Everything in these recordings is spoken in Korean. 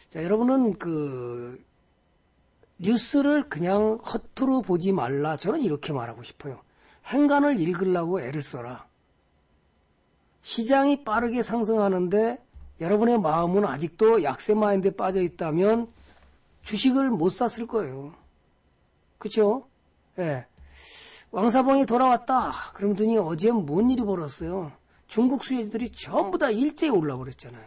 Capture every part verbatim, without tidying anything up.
자, 여러분은 그 뉴스를 그냥 허투루 보지 말라. 저는 이렇게 말하고 싶어요. 행간을 읽으려고 애를 써라. 시장이 빠르게 상승하는데 여러분의 마음은 아직도 약세 마인드에 빠져 있다면 주식을 못 샀을 거예요. 그쵸? 예. 왕사봉이 돌아왔다. 그러더니 어제 뭔 일이 벌었어요? 중국 수혜주들이 전부 다 일제히 올라버렸잖아요.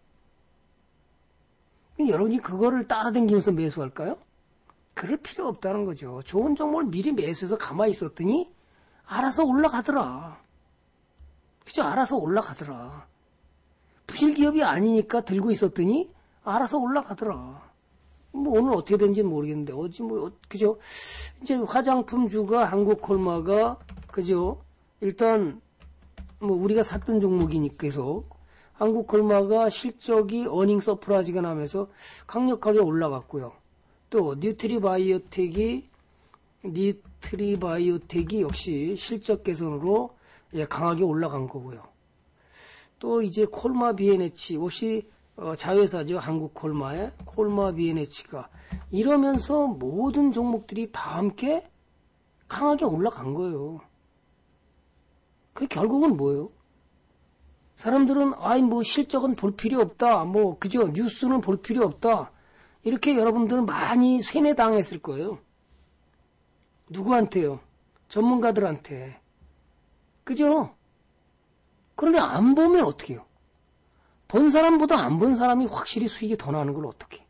여러분이 그거를 따라다니면서 매수할까요? 그럴 필요 없다는 거죠. 좋은 종목을 미리 매수해서 가만히 있었더니 알아서 올라가더라. 그죠? 알아서 올라가더라. 부실기업이 아니니까 들고 있었더니 알아서 올라가더라. 뭐 오늘 어떻게 된지는 모르겠는데 어제 뭐 그죠? 이제 화장품주가 한국콜마가 그죠? 일단 뭐 우리가 샀던 종목이니까 계속 한국콜마가 실적이 어닝 서프라이즈가 나면서 강력하게 올라갔고요. 또 뉴트리바이오텍이 뉴트리바이오텍이 역시 실적 개선으로 예, 강하게 올라간 거고요. 또 이제 콜마 비엔에이치 혹시 어, 자회사죠. 한국콜마의 콜마 비엔에이치가 이러면서 모든 종목들이 다 함께 강하게 올라간 거예요. 그 결국은 뭐예요? 사람들은 아이 뭐 실적은 볼 필요 없다. 뭐 그죠? 뉴스는 볼 필요 없다. 이렇게 여러분들은 많이 세뇌당했을 거예요. 누구한테요? 전문가들한테. 그죠? 그런데 안 보면 어떻게 해요? 본 사람보다 안 본 사람이 확실히 수익이 더 나는 걸 어떻게?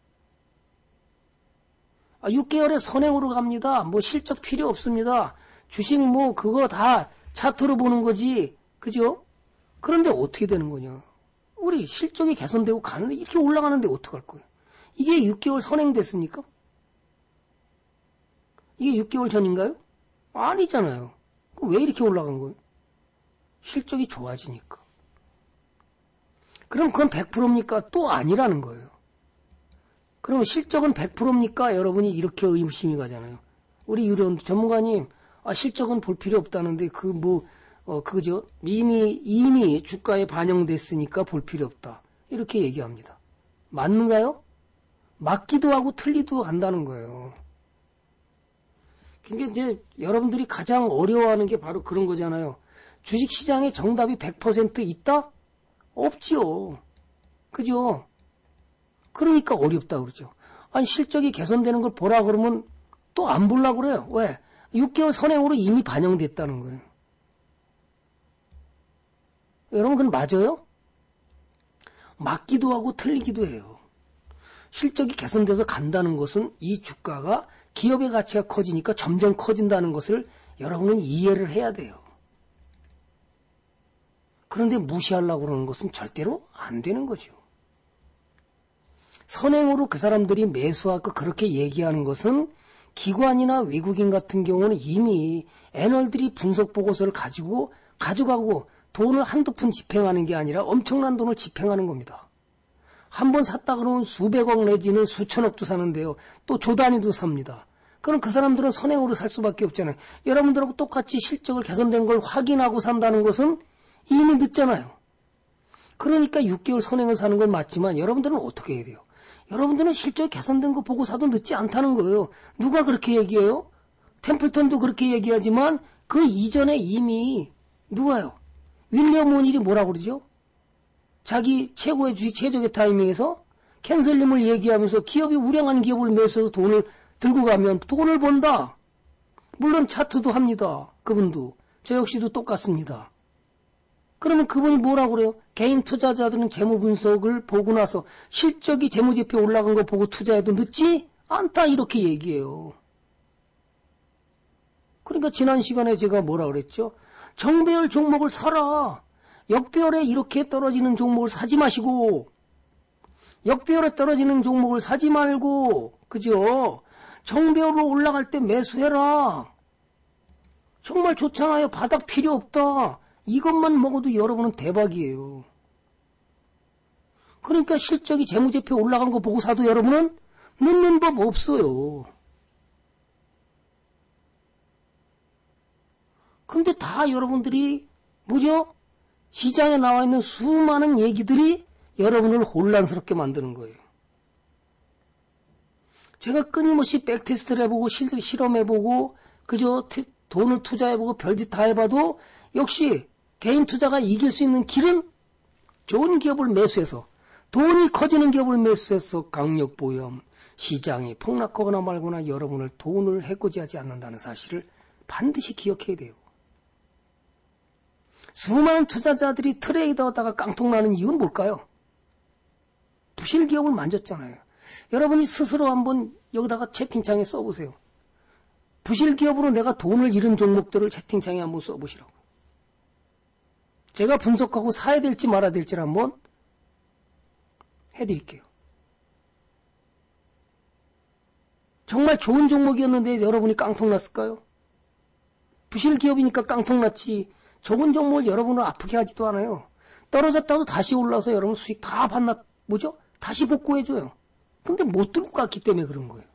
아, 육 개월에 선행으로 갑니다. 뭐 실적 필요 없습니다. 주식 뭐 그거 다 차트로 보는 거지. 그죠? 그런데 어떻게 되는 거냐? 우리 실적이 개선되고 가는데 이렇게 올라가는데 어떡할 거예요? 이게 육 개월 선행됐습니까? 이게 육 개월 전인가요? 아니잖아요. 그럼 왜 이렇게 올라간 거예요? 실적이 좋아지니까. 그럼 그건 백 퍼센트입니까? 또 아니라는 거예요. 그럼 실적은 백 퍼센트입니까? 여러분이 이렇게 의심이 가잖아요. 우리 유료 전문가님, 아, 실적은 볼 필요 없다는데 그 뭐, 어, 그죠? 이미, 이미 주가에 반영됐으니까 볼 필요 없다. 이렇게 얘기합니다. 맞는가요? 맞기도 하고 틀리도 한다는 거예요. 그러니까 이제 여러분들이 가장 어려워하는 게 바로 그런 거잖아요. 주식시장에 정답이 백 퍼센트 있다? 없지요. 그죠? 그러니까 어렵다 그러죠. 아니 실적이 개선되는 걸 보라 그러면 또 안 보려고 그래요. 왜? 육 개월 선행으로 이미 반영됐다는 거예요. 여러분 그건 맞아요? 맞기도 하고 틀리기도 해요. 실적이 개선돼서 간다는 것은 이 주가가 기업의 가치가 커지니까 점점 커진다는 것을 여러분은 이해를 해야 돼요. 그런데 무시하려고 그러는 것은 절대로 안 되는 거죠. 선행으로 그 사람들이 매수하고 그렇게 얘기하는 것은 기관이나 외국인 같은 경우는 이미 애널들이 분석 보고서를 가지고 가져가고 돈을 한두 푼 집행하는 게 아니라 엄청난 돈을 집행하는 겁니다. 한 번 샀다 그러면 수백억 내지는 수천억도 사는데요. 또 조 단위도 삽니다. 그럼 그 사람들은 선행으로 살 수밖에 없잖아요. 여러분들하고 똑같이 실적을 개선된 걸 확인하고 산다는 것은 이미 늦잖아요. 그러니까 육 개월 선행을 사는 건 맞지만 여러분들은 어떻게 해야 돼요? 여러분들은 실적 개선된 거 보고 사도 늦지 않다는 거예요. 누가 그렇게 얘기해요? 템플턴도 그렇게 얘기하지만 그 이전에 이미 누가요? 윌리엄 오닐이 뭐라고 그러죠? 자기 최고의 주식 최적의 타이밍에서 캔슬림을 얘기하면서 기업이 우량한 기업을 매수해서 돈을 들고 가면 돈을 번다. 물론 차트도 합니다. 그분도. 저 역시도 똑같습니다. 그러면 그분이 뭐라고 그래요? 개인 투자자들은 재무 분석을 보고 나서 실적이 재무제표 올라간 거 보고 투자해도 늦지 않다 이렇게 얘기해요. 그러니까 지난 시간에 제가 뭐라 그랬죠? 정배열 종목을 사라. 역배열에 이렇게 떨어지는 종목을 사지 마시고 역배열에 떨어지는 종목을 사지 말고 그죠? 정배열로 올라갈 때 매수해라. 정말 좋잖아요. 바닥 필요 없다. 이것만 먹어도 여러분은 대박이에요. 그러니까 실적이 재무제표 올라간 거 보고 사도 여러분은 늦는 법 없어요. 근데 다 여러분들이 뭐죠? 시장에 나와 있는 수많은 얘기들이 여러분을 혼란스럽게 만드는 거예요. 제가 끊임없이 백테스트를 해보고 실, 실험해보고 그저 테, 돈을 투자해보고 별짓 다 해봐도 역시 개인 투자가 이길 수 있는 길은 좋은 기업을 매수해서 돈이 커지는 기업을 매수해서 강력보험 시장이 폭락하거나 말거나 여러분을 돈을 해코지하지 않는다는 사실을 반드시 기억해야 돼요. 수많은 투자자들이 트레이더하다가 깡통나는 이유는 뭘까요? 부실 기업을 만졌잖아요. 여러분이 스스로 한번 여기다가 채팅창에 써보세요. 부실 기업으로 내가 돈을 잃은 종목들을 채팅창에 한번 써보시라고. 제가 분석하고 사야 될지 말아야 될지를 한번 해드릴게요. 정말 좋은 종목이었는데 여러분이 깡통났을까요? 부실 기업이니까 깡통났지 좋은 종목을 여러분을 아프게 하지도 않아요. 떨어졌다고 다시 올라서 여러분 수익 다 반납, 뭐죠? 다시 복구해줘요. 근데 못 들고 갔기 때문에 그런 거예요.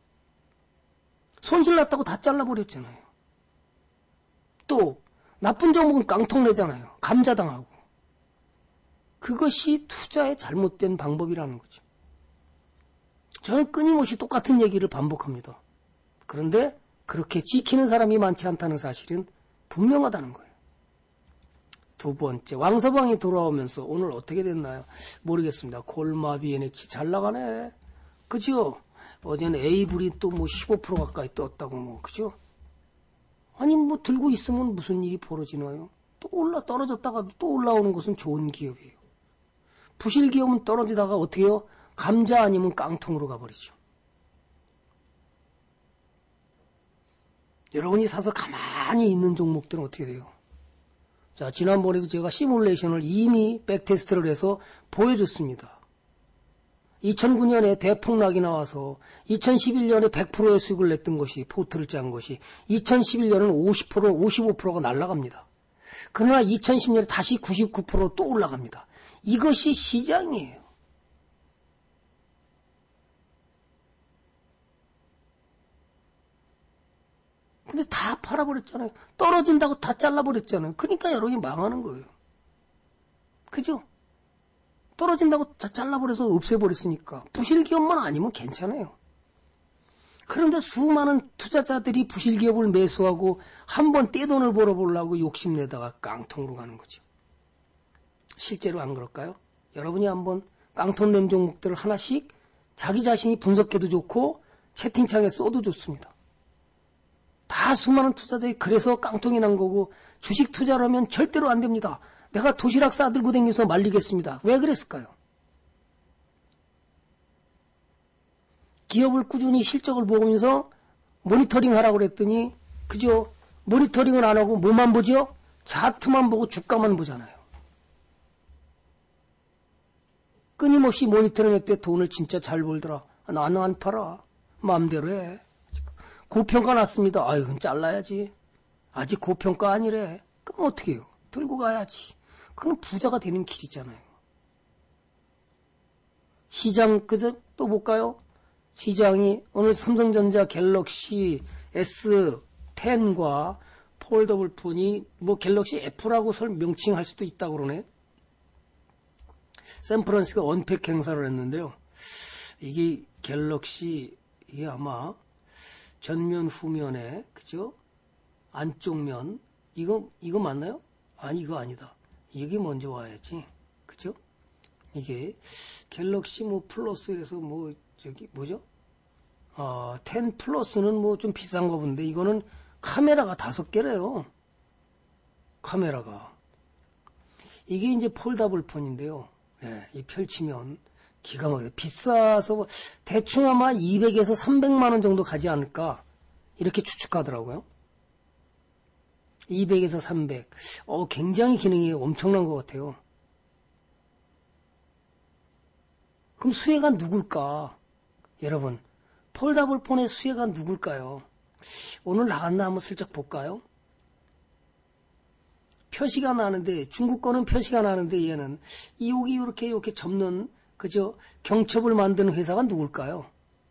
손실 났다고 다 잘라버렸잖아요. 또 나쁜 종목은 깡통내잖아요. 감자당하고. 그것이 투자의 잘못된 방법이라는 거죠. 저는 끊임없이 똑같은 얘기를 반복합니다. 그런데 그렇게 지키는 사람이 많지 않다는 사실은 분명하다는 거예요. 두 번째, 왕서방이 돌아오면서 오늘 어떻게 됐나요? 모르겠습니다. 골마비 엔에이치 잘 나가네. 그죠? 어제는 에이블이 또 뭐 십오 퍼센트 가까이 떴다고 뭐, 그죠? 아니, 뭐 들고 있으면 무슨 일이 벌어지나요? 또 올라, 떨어졌다가 또 올라오는 것은 좋은 기업이에요. 부실 기업은 떨어지다가 어떻게 해요? 감자 아니면 깡통으로 가버리죠. 여러분이 사서 가만히 있는 종목들은 어떻게 돼요? 자, 지난번에도 제가 시뮬레이션을 이미 백테스트를 해서 보여줬습니다. 이천구 년에 대폭락이 나와서 이천십일 년에 백 퍼센트의 수익을 냈던 것이, 포트를 짠 것이 이천십일 년은 오십 퍼센트, 오십오 퍼센트가 날아갑니다. 그러나 이천십 년에 다시 구십구 퍼센트 또 올라갑니다. 이것이 시장이에요. 근데 다 팔아버렸잖아요. 떨어진다고 다 잘라버렸잖아요. 그러니까 여러분이 망하는 거예요. 그죠? 떨어진다고 다 잘라버려서 없애버렸으니까. 부실 기업만 아니면 괜찮아요. 그런데 수많은 투자자들이 부실 기업을 매수하고 한번 떼돈을 벌어보려고 욕심내다가 깡통으로 가는 거죠. 실제로 안 그럴까요? 여러분이 한번 깡통낸 종목들을 하나씩 자기 자신이 분석해도 좋고 채팅창에 써도 좋습니다. 다 수많은 투자자들이 그래서 깡통이 난 거고 주식 투자를 하면 절대로 안 됩니다. 내가 도시락 싸들고 다니면서 말리겠습니다. 왜 그랬을까요? 기업을 꾸준히 실적을 보면서 모니터링 하라고 그랬더니 그죠? 모니터링을 안 하고 뭐만 보죠? 차트만 보고 주가만 보잖아요. 끊임없이 모니터링 했대 돈을 진짜 잘 벌더라. 나는 안 팔아. 마음대로 해. 고평가 났습니다. 아유, 그럼 잘라야지. 아직 고평가 아니래. 그럼 어떻게 해요? 들고 가야지. 그건 부자가 되는 길이잖아요. 시장, 그저 또 볼까요? 시장이 오늘 삼성전자 갤럭시 에스 텐과 폴더블 폰이 뭐 갤럭시 F라고 명칭할 수도 있다고 그러네. 샌프란시스코 언팩 행사를 했는데요. 이게 갤럭시, 이게 아마 전면 후면에, 그죠? 안쪽 면, 이거, 이거 맞나요? 아니, 이거 아니다. 이게 먼저 와야지. 그죠? 이게 갤럭시 뭐 플러스 이래서 뭐, 저기, 뭐죠? 어, 텐 플러스는 뭐 좀 비싼 거 본데, 이거는 카메라가 다섯 개래요. 카메라가. 이게 이제 폴더블 폰인데요. 예, 이 펼치면 기가 막혀요. 비싸서 대충 아마 이백에서 삼백만 원 정도 가지 않을까 이렇게 추측하더라고요. 이백에서 삼백. 어, 굉장히 기능이 엄청난 것 같아요. 그럼 수혜가 누굴까? 여러분, 폴더블 폰의 수혜가 누굴까요? 오늘 나갔나 한번 슬쩍 볼까요? 표시가 나는데, 중국 거는 표시가 나는데 얘는 이 여기 이렇게 이렇게 접는 그저 경첩을 만드는 회사가 누굴까요?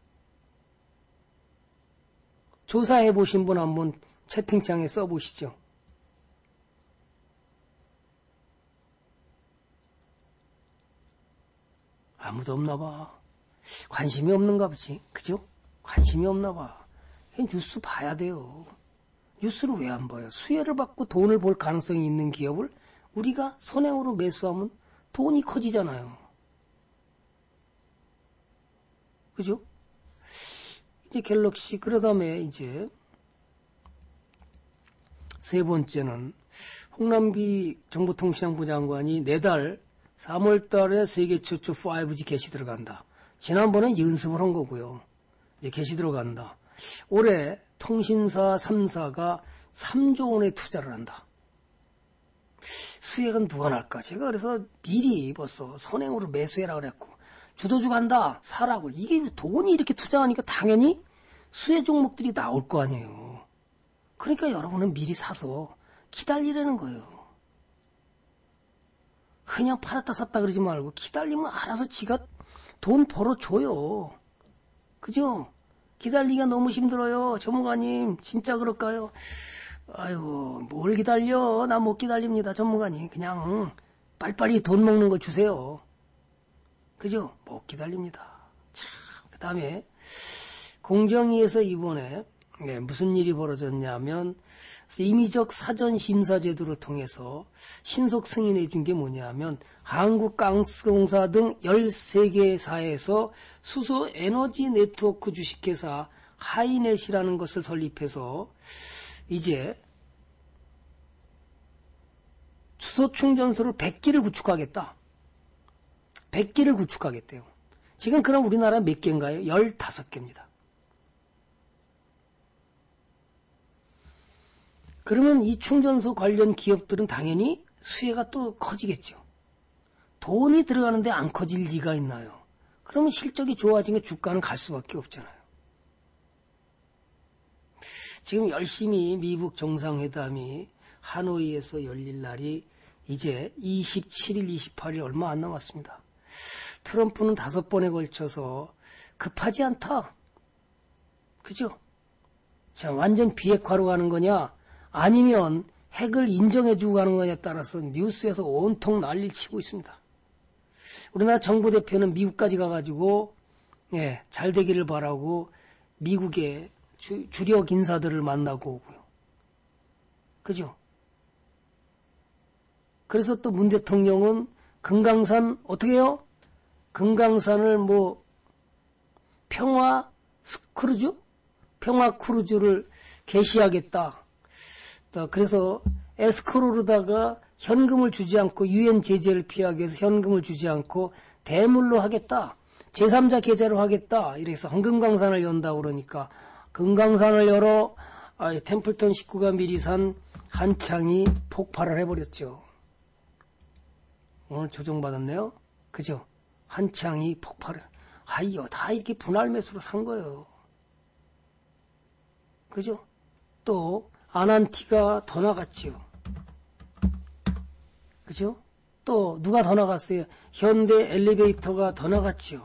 조사해 보신 분 한번 채팅창에 써보시죠. 아무도 없나 봐. 관심이 없는가 보지. 그죠? 관심이 없나 봐. 뉴스 봐야 돼요. 뉴스를 왜 안 봐요? 수혜를 받고 돈을 벌 가능성이 있는 기업을 우리가 선행으로 매수하면 돈이 커지잖아요. 그죠? 이제 갤럭시, 그 다음에 이제 세 번째는 홍남기 정보통신부 장관이 내달 삼월 달에 세계 최초 파이브지 개시 들어간다. 지난번엔 연습을 한 거고요. 이제 개시 들어간다. 올해 통신사 삼 사가 삼조 원의 투자를 한다. 수익은 누가 날까? 제가 그래서 미리 벌써 선행으로 매수해라 그랬고, 주도주 간다, 사라고. 이게 돈이 이렇게 투자하니까 당연히 수혜 종목들이 나올 거 아니에요. 그러니까 여러분은 미리 사서 기다리라는 거예요. 그냥 팔았다 샀다 그러지 말고 기다리면 알아서 지가 돈 벌어줘요. 그죠? 기다리기가 너무 힘들어요. 전문가님, 진짜 그럴까요? 아이고, 뭘 기다려? 나 못 기다립니다, 전문가님. 그냥 빨리빨리 돈 먹는 거 주세요. 그죠? 못 기다립니다. 참, 그 다음에 공정위에서 이번에 네, 무슨 일이 벌어졌냐면 임의적 사전 심사 제도를 통해서 신속 승인해 준 게 뭐냐면 한국가스공사 등 열세 개사에서 수소 에너지 네트워크 주식회사 하이넷이라는 것을 설립해서 이제 수소 충전소를 백 기를 구축하겠다. 백 기를 구축하겠대요. 지금 그럼 우리나라 몇 개인가요? 열다섯 개입니다. 그러면 이 충전소 관련 기업들은 당연히 수혜가 또 커지겠죠. 돈이 들어가는데 안 커질 리가 있나요? 그러면 실적이 좋아지면 주가는 갈 수밖에 없잖아요. 지금 열심히 미국 정상회담이 하노이에서 열릴 날이 이제 이십칠일, 이십팔일 얼마 안 남았습니다. 트럼프는 다섯 번에 걸쳐서 급하지 않다. 그죠? 자, 완전 비핵화로 가는 거냐? 아니면 핵을 인정해주고 가는 거냐에 따라서 뉴스에서 온통 난리를 치고 있습니다. 우리나라 정부 대표는 미국까지 가가지고 예, 잘 되기를 바라고 미국의 주, 주력 인사들을 만나고 오고요. 그죠? 그래서 또 문 대통령은 금강산 어떻게 해요? 금강산을 뭐 평화 크루즈? 평화 크루즈를 개시하겠다. 그래서 에스크로로다가 현금을 주지 않고 유엔 제재를 피하기 위해서 현금을 주지 않고 대물로 하겠다. 제삼자 계좌로 하겠다. 이래서 황금강산을 연다고 그러니까 금강산을 열어 아, 템플턴 식구가 미리 산 한창이 폭발을 해버렸죠. 오늘 조정받았네요. 그죠? 한창이 폭발을 아이요 다 이렇게 분할 매수로 산 거예요. 그죠? 또 아난티가 더 나갔지요. 그죠? 또 누가 더 나갔어요? 현대 엘리베이터가 더 나갔지요.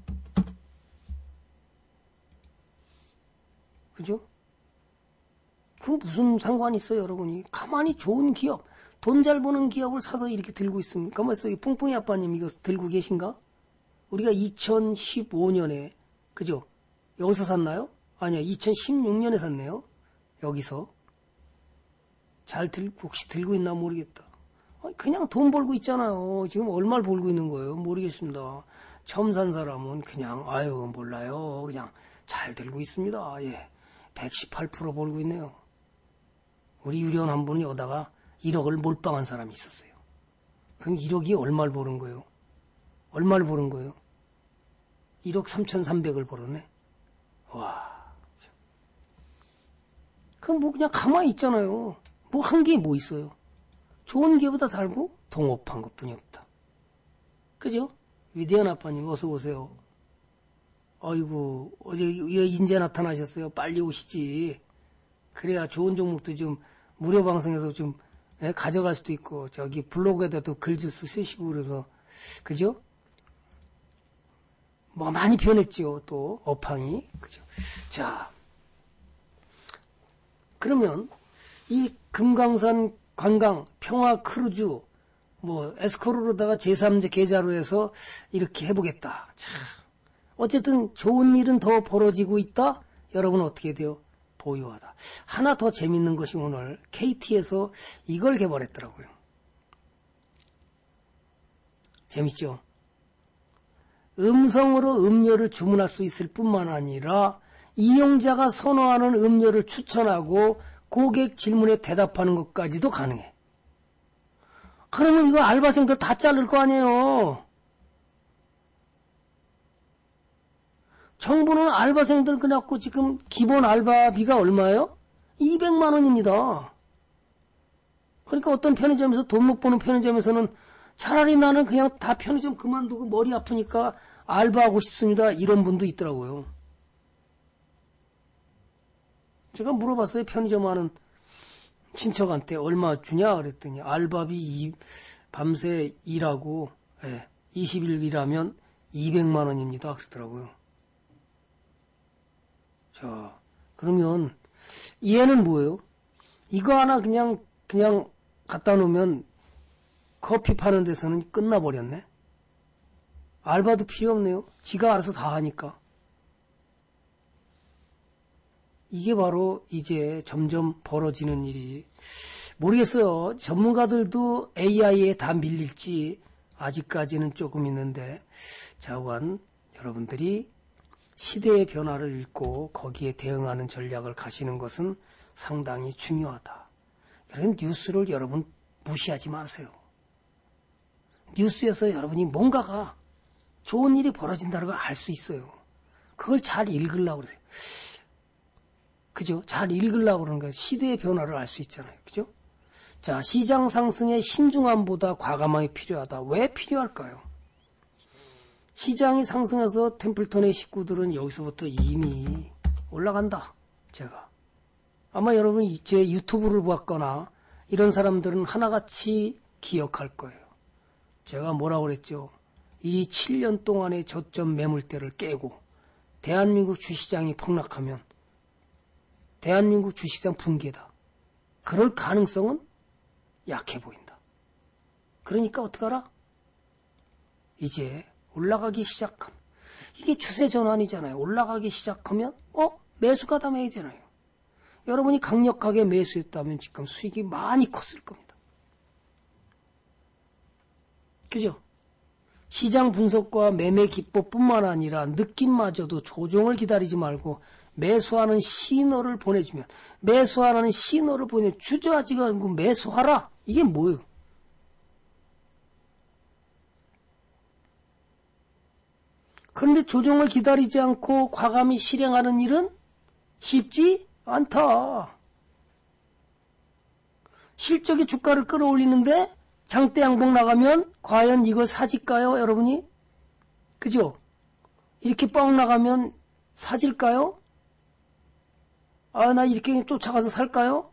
그죠? 그 무슨 상관이 있어요, 여러분이? 가만히 좋은 기업, 돈 잘 버는 기업을 사서 이렇게 들고 있습니까? 가만히 있어. 뿡뿡이 아빠님 이거 들고 계신가? 우리가 이천십오 년에, 그죠? 여기서 샀나요? 아니야, 이천십육 년에 샀네요. 여기서. 잘 들, 혹시 들고 있나 모르겠다. 그냥 돈 벌고 있잖아요. 지금 얼마를 벌고 있는 거예요? 모르겠습니다. 처음 산 사람은 그냥, 아유, 몰라요. 그냥 잘 들고 있습니다. 예. 백십팔 퍼센트 벌고 있네요. 우리 유리원 한 분이 오다가 일억을 몰빵한 사람이 있었어요. 그럼 일억이 얼마를 버는 거예요? 얼마를 버는 거예요? 일억 삼천삼백을 벌었네. 와. 그럼 뭐 그냥 가만히 있잖아요. 뭐 한 게 뭐 있어요? 좋은 기업보다 달고 동업한 것뿐이 없다. 그죠? 위대한 아빠님 어서 오세요. 아이고 어제 인제 나타나셨어요. 빨리 오시지. 그래야 좋은 종목도 좀 무료 방송에서 좀 예, 가져갈 수도 있고 저기 블로그에다도 글 좀 쓰시고 그래서 그죠? 뭐 많이 변했죠. 또 업황이 그죠? 자 그러면 이 금강산 관광 평화 크루즈 뭐 에스코로로다가 제삼자 계좌로 해서 이렇게 해보겠다. 참 어쨌든 좋은 일은 더 벌어지고 있다? 여러분 어떻게 돼요? 보유하다. 하나 더 재밌는 것이 오늘 케이티에서 이걸 개발했더라고요. 재밌죠? 음성으로 음료를 주문할 수 있을 뿐만 아니라 이용자가 선호하는 음료를 추천하고 고객 질문에 대답하는 것까지도 가능해. 그러면 이거 알바생들 다 자를 거 아니에요. 정부는 알바생들 그래갖고 지금 기본 알바비가 얼마예요? 이백만 원입니다. 그러니까 어떤 편의점에서 돈 못 버는 편의점에서는 차라리 나는 그냥 다 편의점 그만두고 머리 아프니까 알바하고 싶습니다. 이런 분도 있더라고요. 제가 물어봤어요. 편의점 하는 친척한테 얼마 주냐 그랬더니 알바비 이, 밤새 일하고 예, 이십 일 일하면 이백만 원입니다. 그러더라고요. 자, 그러면 얘는 뭐예요? 이거 하나 그냥 그냥 갖다 놓으면 커피 파는 데서는 끝나버렸네. 알바도 필요 없네요. 지가 알아서 다 하니까. 이게 바로 이제 점점 벌어지는 일이 모르겠어요. 전문가들도 에이아이에 다 밀릴지 아직까지는 조금 있는데 자관 여러분들이 시대의 변화를 읽고 거기에 대응하는 전략을 가시는 것은 상당히 중요하다. 그런 뉴스를 여러분 무시하지 마세요. 뉴스에서 여러분이 뭔가가 좋은 일이 벌어진다는 걸 알 수 있어요. 그걸 잘 읽으려고 그러세요. 그죠? 잘 읽으려고 그러는 거예요. 시대의 변화를 알 수 있잖아요. 그죠? 자, 시장 상승에 신중함보다 과감함이 필요하다. 왜 필요할까요? 시장이 상승해서 템플턴의 식구들은 여기서부터 이미 올라간다. 제가. 아마 여러분이 제 유튜브를 봤거나 이런 사람들은 하나같이 기억할 거예요. 제가 뭐라고 그랬죠? 이 칠 년 동안의 저점 매물대를 깨고 대한민국 주시장이 폭락하면 대한민국 주식시장 붕괴다. 그럴 가능성은 약해 보인다. 그러니까 어떡하라? 이제 올라가기 시작하면 이게 추세 전환이잖아요. 올라가기 시작하면 어? 매수가 담아야 되잖아요. 여러분이 강력하게 매수했다면 지금 수익이 많이 컸을 겁니다. 그죠? 시장 분석과 매매 기법뿐만 아니라 느낌마저도 조정을 기다리지 말고 매수하는 신호를 보내주면 매수하라는 신호를 보내면 주저하지가 않고 매수하라. 이게 뭐예요? 그런데 조정을 기다리지 않고 과감히 실행하는 일은 쉽지 않다. 실적이 주가를 끌어올리는데 장대 양봉 나가면 과연 이걸 사질까요, 여러분이? 그죠? 이렇게 뻥 나가면 사질까요? 아, 나 이렇게 쫓아가서 살까요?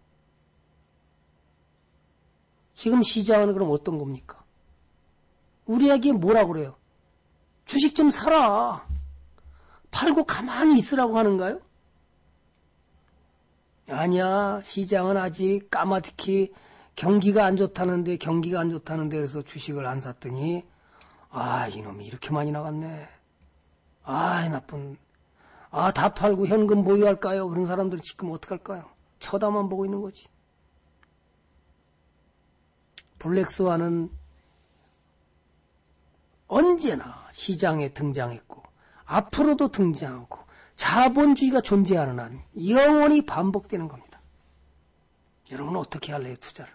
지금 시장은 그럼 어떤 겁니까? 우리에게 뭐라 그래요? 주식 좀 사라. 팔고 가만히 있으라고 하는가요? 아니야. 시장은 아직 까마득히 경기가 안 좋다는데 경기가 안 좋다는데 그래서 주식을 안 샀더니 아, 이놈이 이렇게 많이 나갔네. 아, 나쁜. 아, 다 팔고 현금 보유할까요? 그런 사람들은 지금 어떡할까요? 쳐다만 보고 있는 거지. 블랙스완은 언제나 시장에 등장했고 앞으로도 등장하고 자본주의가 존재하는 한 영원히 반복되는 겁니다. 여러분은 어떻게 할래요, 투자를?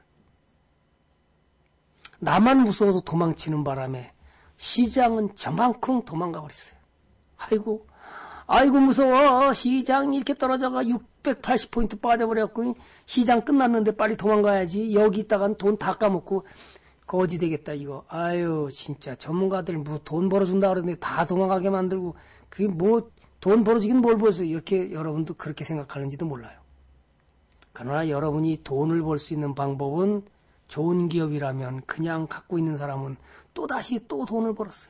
나만 무서워서 도망치는 바람에 시장은 저만큼 도망가 버렸어요. 아이고, 아이고 무서워. 시장 이렇게 떨어져가 육백팔십 포인트 빠져버렸고 시장 끝났는데 빨리 도망가야지. 여기 있다간 돈 다 까먹고 거지 되겠다 이거. 아유 진짜 전문가들 뭐 돈 벌어준다 그러는데 다 도망가게 만들고 그게 뭐 돈 벌어주긴 뭘 벌어서 이렇게 여러분도 그렇게 생각하는지도 몰라요. 그러나 여러분이 돈을 벌 수 있는 방법은 좋은 기업이라면 그냥 갖고 있는 사람은 또다시 또 돈을 벌었어요.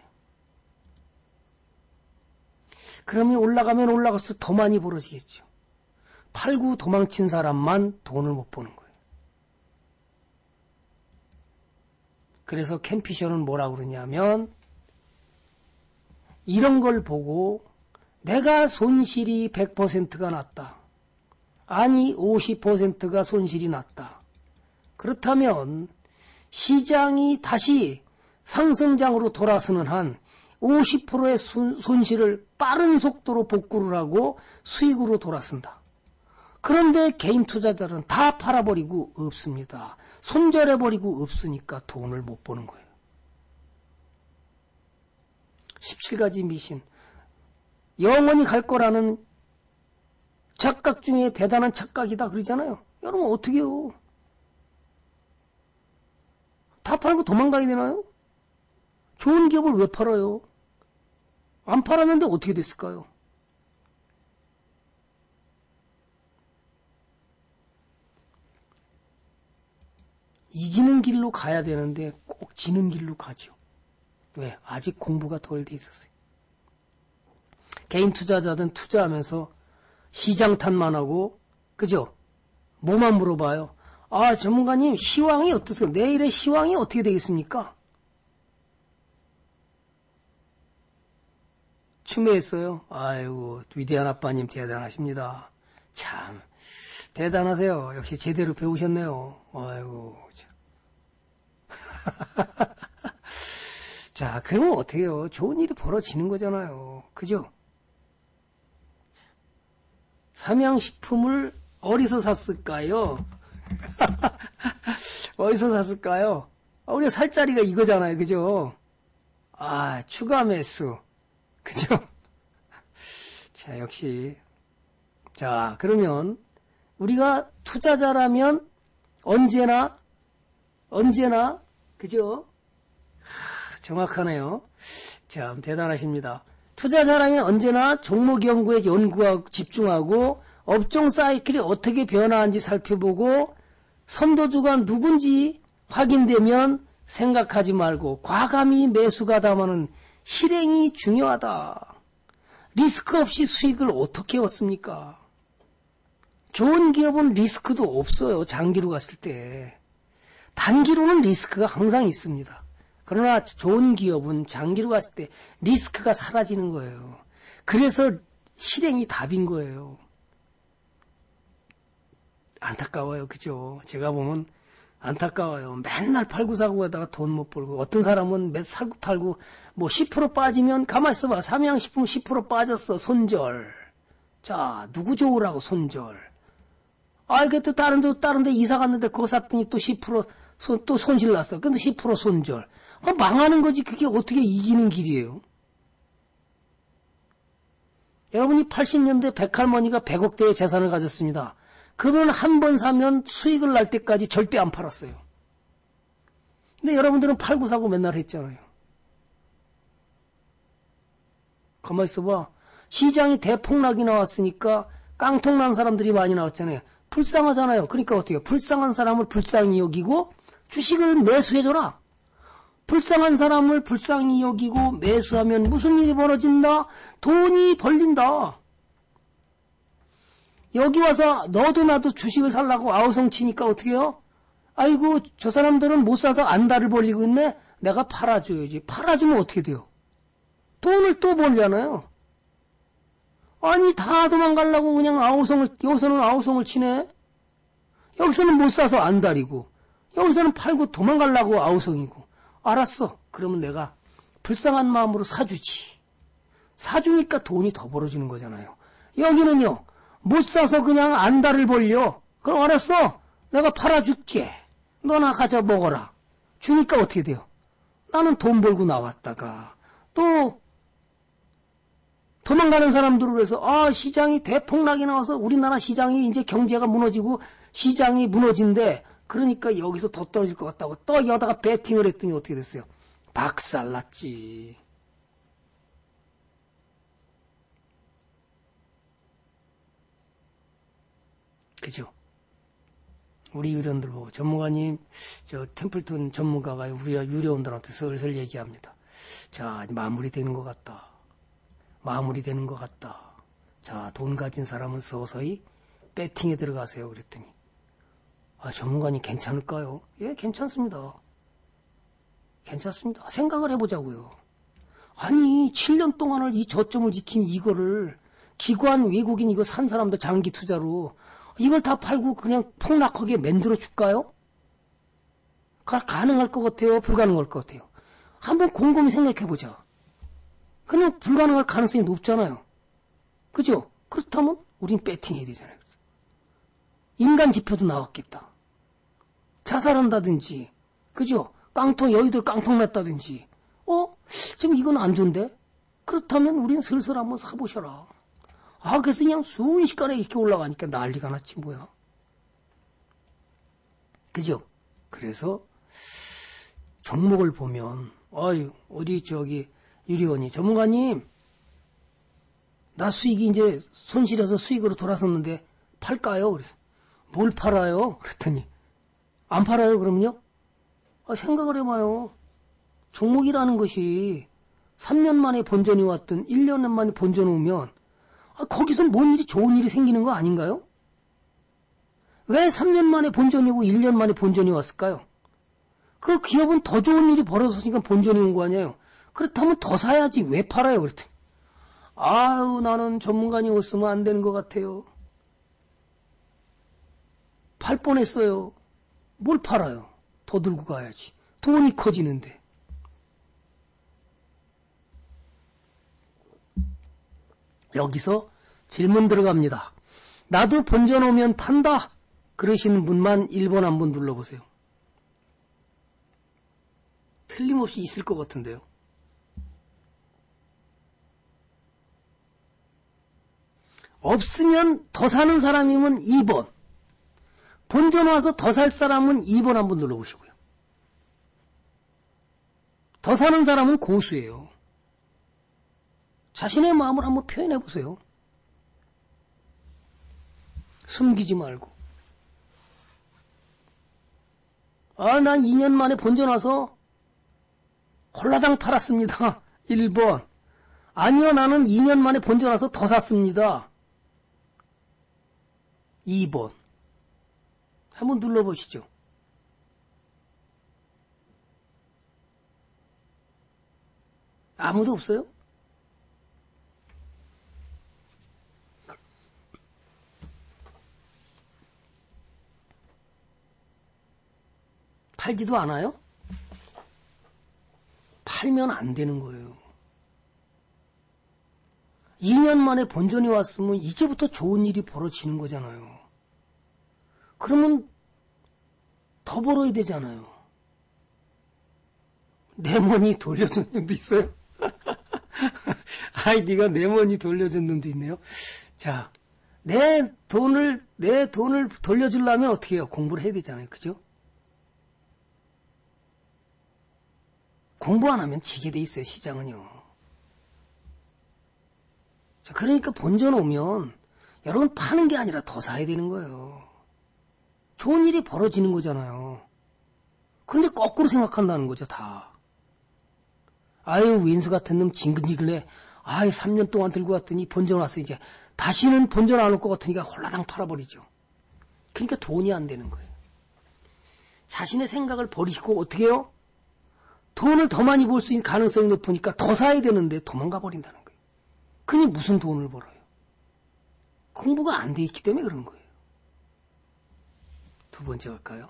그러면 올라가면 올라갈수록 더 많이 벌어지겠죠. 팔고 도망친 사람만 돈을 못 버는 거예요. 그래서 캠피셔는 뭐라고 그러냐면 이런 걸 보고 내가 손실이 백 퍼센트가 났다. 아니 오십 퍼센트가 손실이 났다. 그렇다면 시장이 다시 상승장으로 돌아서는 한 오십 퍼센트의 손실을 빠른 속도로 복구를 하고 수익으로 돌아선다. 그런데 개인 투자자들은 다 팔아버리고 없습니다. 손절해버리고 없으니까 돈을 못 버는 거예요. 십칠 가지 미신. 영원히 갈 거라는 착각 중에 대단한 착각이다 그러잖아요. 여러분 어떻게 해요? 다 팔고 도망가야 되나요? 좋은 기업을 왜 팔아요? 안 팔았는데 어떻게 됐을까요? 이기는 길로 가야 되는데 꼭 지는 길로 가죠. 왜? 아직 공부가 덜 돼 있었어요. 개인 투자자든 투자하면서 시장 탓만 하고, 그죠? 뭐만 물어봐요. 아, 전문가님, 시황이 어떠세요? 내일의 시황이 어떻게 되겠습니까? 추매했어요. 아이고, 위대한 아빠님 대단하십니다. 참, 대단하세요. 역시 제대로 배우셨네요. 아이고, 참. 자, 그러면 어떻게 해요? 좋은 일이 벌어지는 거잖아요. 그죠? 삼양식품을 어디서 샀을까요? 어디서 샀을까요? 우리가 살 자리가 이거잖아요. 그죠? 아, 추가 매수. 그죠? 자, 역시. 자, 그러면 우리가 투자자라면 언제나, 언제나, 그죠? 하, 정확하네요. 참, 대단하십니다. 투자자라면 언제나 종목 연구에 연구하고 집중하고 업종 사이클이 어떻게 변화하는지 살펴보고 선도주가 누군지 확인되면 생각하지 말고 과감히 매수가 담아는 실행이 중요하다. 리스크 없이 수익을 어떻게 얻습니까? 좋은 기업은 리스크도 없어요. 장기로 갔을 때. 단기로는 리스크가 항상 있습니다. 그러나 좋은 기업은 장기로 갔을 때 리스크가 사라지는 거예요. 그래서 실행이 답인 거예요. 안타까워요. 그죠? 제가 보면 안타까워요. 맨날 팔고 사고 하다가 돈 못 벌고 어떤 사람은 매 사고 팔고 뭐 십 퍼센트 빠지면 가만히 있어봐. 삼양식품 십 퍼센트 빠졌어. 손절. 자, 누구 좋으라고 손절. 아, 이게 또 다른 데, 다른 데 이사 갔는데 그거 샀더니 또 십 퍼센트 손, 또 손실 났어. 근데 십 퍼센트 손절. 아, 망하는 거지. 그게 어떻게 이기는 길이에요? 여러분이 팔십 년대 백할머니가 백억대의 재산을 가졌습니다. 그분 한 번 사면 수익을 날 때까지 절대 안 팔았어요. 근데 여러분들은 팔고 사고 맨날 했잖아요. 가만히 있어봐. 시장이 대폭락이 나왔으니까 깡통 난 사람들이 많이 나왔잖아요. 불쌍하잖아요. 그러니까 어떻게 해요? 불쌍한 사람을 불쌍히 여기고 주식을 매수해줘라. 불쌍한 사람을 불쌍히 여기고 매수하면 무슨 일이 벌어진다? 돈이 벌린다. 여기 와서 너도 나도 주식을 살라고 아우성 치니까 어떻게 해요? 아이고, 저 사람들은 못 사서 안달을 벌리고 있네? 내가 팔아줘야지. 팔아주면 어떻게 돼요? 돈을 또 벌잖아요. 아니, 다 도망가려고 그냥 아우성을, 여기서는 아우성을 치네? 여기서는 못 사서 안달이고, 여기서는 팔고 도망가려고 아우성이고. 알았어. 그러면 내가 불쌍한 마음으로 사주지. 사주니까 돈이 더 벌어지는 거잖아요. 여기는요, 못 사서 그냥 안달을 벌려. 그럼 알았어. 내가 팔아줄게. 너나 가져 먹어라. 주니까 어떻게 돼요? 나는 돈 벌고 나왔다가 또 도망가는 사람들을 위해서 아, 시장이 대폭락이 나와서 우리나라 시장이 이제 경제가 무너지고 시장이 무너진대. 그러니까 여기서 더 떨어질 것 같다고 또 여다가 베팅을 했더니 어떻게 됐어요? 박살났지. 그죠? 우리 유료원들 보고 전문가님, 저 템플턴 전문가가 우리 유료원들한테 슬슬 얘기합니다. 자, 마무리되는 것 같다. 마무리되는 것 같다. 자, 돈 가진 사람은 서서히 배팅에 들어가세요. 그랬더니 아, 전문가님 괜찮을까요? 예, 괜찮습니다. 괜찮습니다. 생각을 해보자고요. 아니 칠 년 동안을 이 저점을 지킨 이거를 기관 외국인 이거 산 사람들 장기 투자로 이걸 다 팔고 그냥 폭락하게 만들어 줄까요? 가능할 것 같아요? 불가능할 것 같아요? 한번 곰곰이 생각해 보자. 그냥 불가능할 가능성이 높잖아요. 그죠? 그렇다면 우린 배팅해야 되잖아요. 인간 지표도 나왔겠다. 자살한다든지, 그죠? 깡통, 여의도 깡통 났다든지, 어? 지금 이건 안 좋은데? 그렇다면 우린 슬슬 한번 사보셔라. 아, 그래서 그냥 순식간에 이렇게 올라가니까 난리가 났지, 뭐야. 그죠? 그래서, 종목을 보면, 아유, 어디, 저기, 유리원이, 전문가님, 나 수익이 이제 손실해서 수익으로 돌아섰는데, 팔까요? 그래서, 뭘 팔아요? 그랬더니, 안 팔아요, 그럼요? 아, 생각을 해봐요. 종목이라는 것이 삼 년 만에 본전이 왔든 일 년 만에 본전 오면 아, 거기서 뭔 일이 좋은 일이 생기는 거 아닌가요? 왜 삼 년 만에 본전이 오고 일 년 만에 본전이 왔을까요? 그 기업은 더 좋은 일이 벌어졌으니까 본전이 온 거 아니에요? 그렇다면 더 사야지 왜 팔아요? 그랬더니 아유 나는 전문가님이었으면 안 되는 것 같아요. 팔 뻔했어요. 뭘 팔아요? 더 들고 가야지. 돈이 커지는데. 여기서 질문 들어갑니다. 나도 본전 오면 판다. 그러시는 분만 일 번 한번 눌러보세요. 틀림없이 있을 것 같은데요. 없으면 더 사는 사람이면 이 번. 본전 와서 더 살 사람은 이 번 한번 눌러보시고요. 더 사는 사람은 고수예요. 자신의 마음을 한번 표현해보세요. 숨기지 말고. 아, 난 이 년 만에 본전 와서 홀라당 팔았습니다. 일 번. 아니요, 나는 이 년 만에 본전 와서 더 샀습니다. 이 번. 한번 눌러보시죠. 아무도 없어요? 팔지도 않아요? 팔면 안 되는 거예요. 이 년 만에 본전이 왔으면 이제부터 좋은 일이 벌어지는 거잖아요. 그러면 더 벌어야 되잖아요. 내 머니 돌려준 놈도 있어요? 아이, 네가 내 머니 돌려준 놈도 있네요. 자, 내 돈을, 내 돈을 돌려주려면 어떻게 해요? 공부를 해야 되잖아요. 그죠? 공부 안 하면 지게 돼 있어요, 시장은요. 자, 그러니까 본전 오면 여러분 파는 게 아니라 더 사야 되는 거예요. 좋은 일이 벌어지는 거잖아요. 그런데 거꾸로 생각한다는 거죠, 다. 아유, 윈스 같은 놈 징글징글해. 아유, 삼 년 동안 들고 왔더니 본전 왔어, 이제. 다시는 본전 안 올 것 같으니까 홀라당 팔아버리죠. 그러니까 돈이 안 되는 거예요. 자신의 생각을 버리시고 어떻게 해요? 돈을 더 많이 벌 수 있는 가능성이 높으니까 더 사야 되는데 도망가 버린다는 거예요. 그니 무슨 돈을 벌어요? 공부가 안 돼 있기 때문에 그런 거예요. 두 번째 갈까요?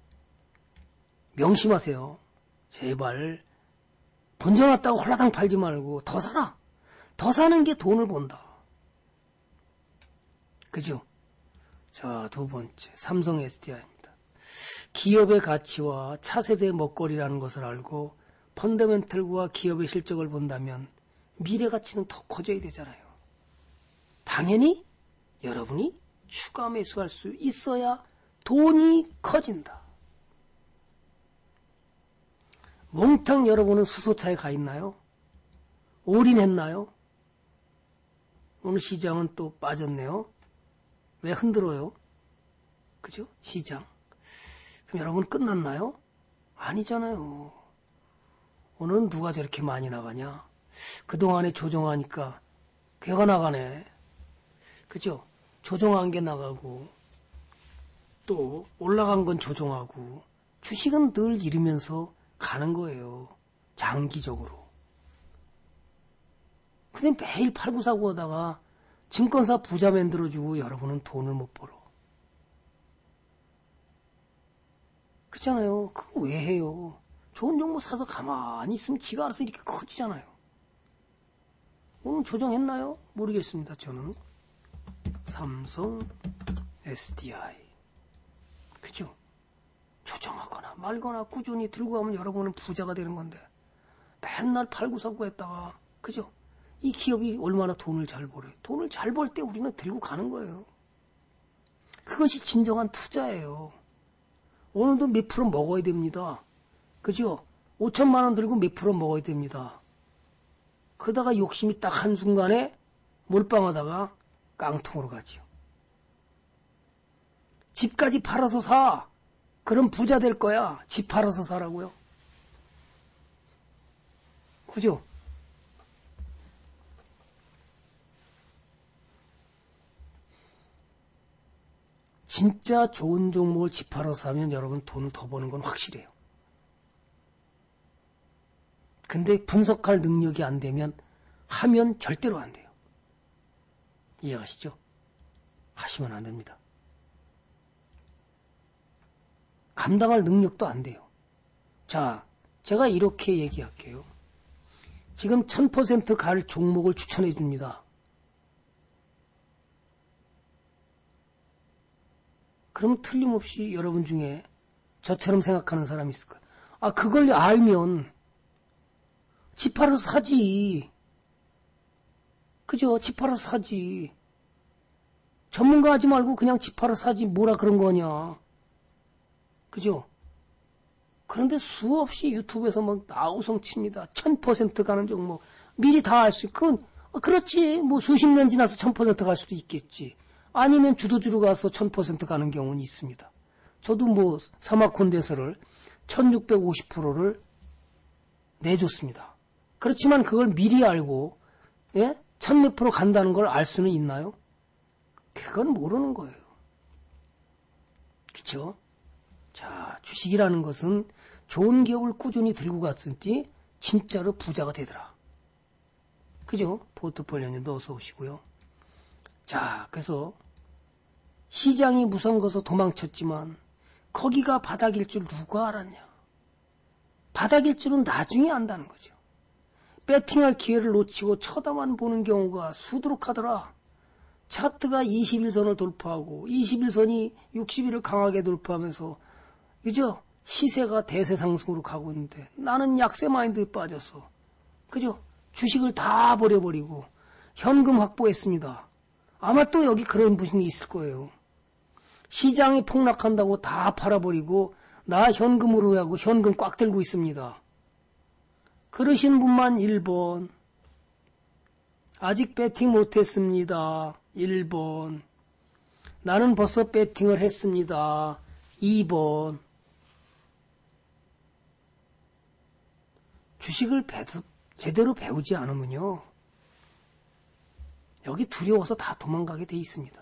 명심하세요. 제발 본전 왔다고 홀라당 팔지 말고 더 사라. 더 사는 게 돈을 번다. 그죠? 자, 두 번째 삼성 에스디아이입니다. 기업의 가치와 차세대 먹거리라는 것을 알고 펀더멘털과 기업의 실적을 본다면 미래 가치는 더 커져야 되잖아요. 당연히 여러분이 추가 매수할 수 있어야 돈이 커진다. 몽땅 여러분은 수소차에 가 있나요? 올인했나요? 오늘 시장은 또 빠졌네요. 왜 흔들어요? 그죠? 시장. 그럼 여러분 끝났나요? 아니잖아요. 오늘은 누가 저렇게 많이 나가냐? 그동안에 조정하니까 걔가 나가네. 그죠? 조정한 게 나가고 또 올라간 건 조정하고 주식은 늘 이르면서 가는 거예요. 장기적으로. 근데 매일 팔고 사고 하다가 증권사 부자 만들어주고 여러분은 돈을 못 벌어. 그렇잖아요. 그거 왜 해요? 좋은 정보 사서 가만히 있으면 지가 알아서 이렇게 커지잖아요. 오늘 조정했나요? 모르겠습니다. 저는 삼성 에스디아이 그죠? 조정하거나 말거나 꾸준히 들고 가면 여러분은 부자가 되는 건데 맨날 팔고 사고 했다가 그죠? 이 기업이 얼마나 돈을 잘 벌어요. 돈을 잘 벌 때 우리는 들고 가는 거예요. 그것이 진정한 투자예요. 오늘도 몇 프로 먹어야 됩니다. 그죠? 오천만 원 들고 몇 프로 먹어야 됩니다. 그러다가 욕심이 딱 한순간에 몰빵하다가 깡통으로 가지요. 집까지 팔아서 사. 그럼 부자 될 거야. 집 팔아서 사라고요. 그죠? 진짜 좋은 종목을 집 팔아서 사면 여러분 돈을 더 버는 건 확실해요. 근데 분석할 능력이 안 되면 하면 절대로 안 돼요. 이해가시죠? 하시면 안 됩니다. 감당할 능력도 안 돼요. 자, 제가 이렇게 얘기할게요. 지금 천 퍼센트 갈 종목을 추천해 줍니다. 그럼 틀림없이 여러분 중에 저처럼 생각하는 사람이 있을 거예요. 아, 그걸 알면 집 팔아서 사지. 그죠? 집 팔아서 사지. 전문가 하지 말고 그냥 집 팔아서 사지. 뭐라 그런 거냐. 그죠? 그런데 수없이 유튜브에서 막 나우성 칩니다. 천 퍼센트 가는 종목. 미리 다 알 수 있고, 그건, 그렇지. 뭐 수십 년 지나서 천 퍼센트 갈 수도 있겠지. 아니면 주도주로 가서 천 퍼센트 가는 경우는 있습니다. 저도 뭐 사마콘대서를 천육백오십 퍼센트를 내줬습니다. 그렇지만 그걸 미리 알고 예? 천몇 프로 간다는 걸 알 수는 있나요? 그건 모르는 거예요. 그렇죠? 자, 주식이라는 것은 좋은 기업을 꾸준히 들고 갔을지 진짜로 부자가 되더라. 그죠? 포트폴리오님도 어서 오시고요. 자, 그래서 시장이 무서워서 도망쳤지만 거기가 바닥일 줄 누가 알았냐. 바닥일 줄은 나중에 안다는 거죠. 배팅할 기회를 놓치고 쳐다만 보는 경우가 수두룩하더라. 차트가 이십일 선을 돌파하고 이십일 선이 육십 일을 강하게 돌파하면서 그죠? 시세가 대세 상승으로 가고 있는데 나는 약세 마인드에 빠졌어. 그죠? 주식을 다 버려버리고 현금 확보했습니다. 아마 또 여기 그런 분이 있을 거예요. 시장이 폭락한다고 다 팔아버리고 나 현금으로 하고 현금 꽉 들고 있습니다. 그러신 분만 일 번. 아직 배팅 못했습니다. 일 번. 나는 벌써 배팅을 했습니다. 이 번. 주식을 배도, 제대로 배우지 않으면요. 여기 두려워서 다 도망가게 돼 있습니다.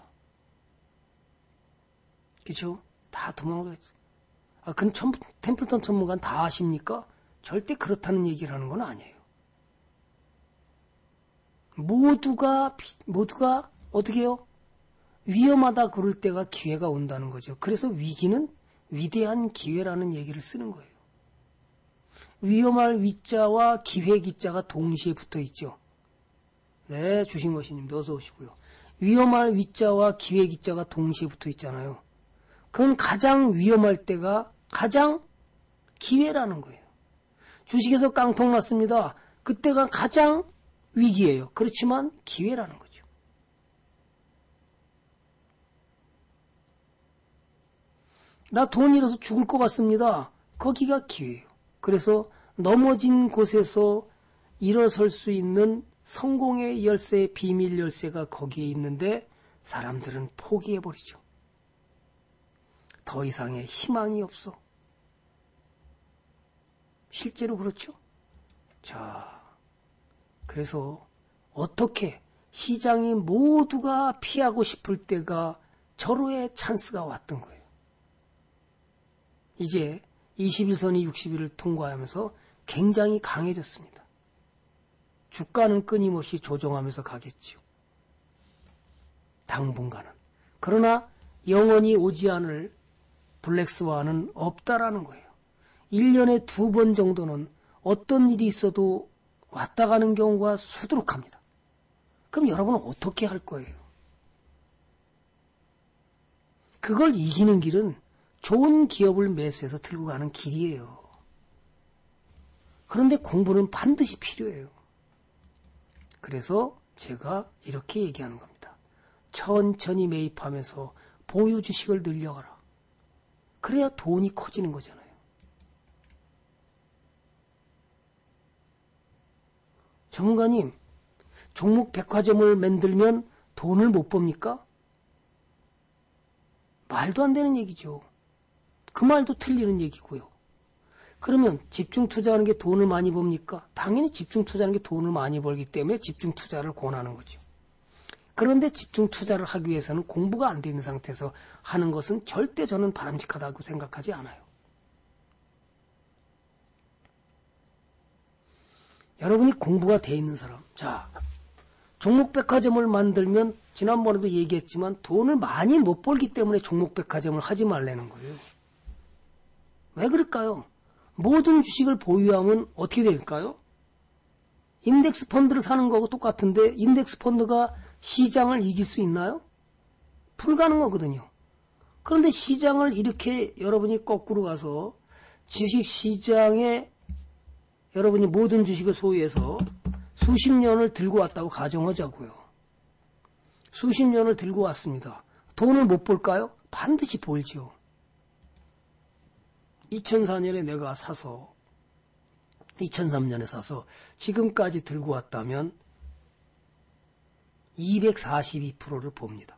그죠? 다 도망가겠어요. 아, 그럼 천, 템플턴 전문가는 다 아십니까? 절대 그렇다는 얘기를 하는 건 아니에요. 모두가, 모두가 어떻게 해요? 위험하다 그럴 때가 기회가 온다는 거죠. 그래서 위기는 위대한 기회라는 얘기를 쓰는 거예요. 위험할 위자와 기회 기자가 동시에 붙어 있죠. 네, 주신것이님도 어서 오시고요. 위험할 위자와 기회 기자가 동시에 붙어 있잖아요. 그건 가장 위험할 때가 가장 기회라는 거예요. 주식에서 깡통 났습니다. 그때가 가장 위기예요. 그렇지만 기회라는 거죠. 나 돈 잃어서 죽을 것 같습니다. 거기가 기회예요. 그래서 넘어진 곳에서 일어설 수 있는 성공의 열쇠, 비밀 열쇠가 거기에 있는데 사람들은 포기해버리죠. 더 이상의 희망이 없어. 실제로 그렇죠? 자, 그래서 어떻게 시장이 모두가 피하고 싶을 때가 절호의 찬스가 왔던 거예요. 이제 이십일 선이 육십 일을 통과하면서 굉장히 강해졌습니다. 주가는 끊임없이 조정하면서 가겠지요. 당분간은. 그러나 영원히 오지 않을 블랙스완은 없다라는 거예요. 일 년에 두 번 정도는 어떤 일이 있어도 왔다 가는 경우가 수두룩합니다. 그럼 여러분은 어떻게 할 거예요? 그걸 이기는 길은 좋은 기업을 매수해서 들고 가는 길이에요. 그런데 공부는 반드시 필요해요. 그래서 제가 이렇게 얘기하는 겁니다. 천천히 매입하면서 보유 주식을 늘려가라. 그래야 돈이 커지는 거잖아요. 전문가님, 종목 백화점을 만들면 돈을 못 법니까? 말도 안 되는 얘기죠. 그 말도 틀리는 얘기고요. 그러면 집중 투자하는 게 돈을 많이 법니까? 당연히 집중 투자하는 게 돈을 많이 벌기 때문에 집중 투자를 권하는 거죠. 그런데 집중 투자를 하기 위해서는 공부가 안 돼 있는 상태에서 하는 것은 절대 저는 바람직하다고 생각하지 않아요. 여러분이 공부가 돼 있는 사람, 자, 종목백화점을 만들면 지난번에도 얘기했지만 돈을 많이 못 벌기 때문에 종목백화점을 하지 말라는 거예요. 왜 그럴까요? 모든 주식을 보유하면 어떻게 될까요? 인덱스 펀드를 사는 거하고 똑같은데 인덱스 펀드가 시장을 이길 수 있나요? 불가능하거든요. 그런데 시장을 이렇게 여러분이 거꾸로 가서 주식 시장에 여러분이 모든 주식을 소유해서 수십 년을 들고 왔다고 가정하자고요. 수십 년을 들고 왔습니다. 돈을 못 벌까요? 반드시 벌지요. 이천사 년에 내가 사서 이천삼 년에 사서 지금까지 들고 왔다면 이백사십이 퍼센트를 봅니다.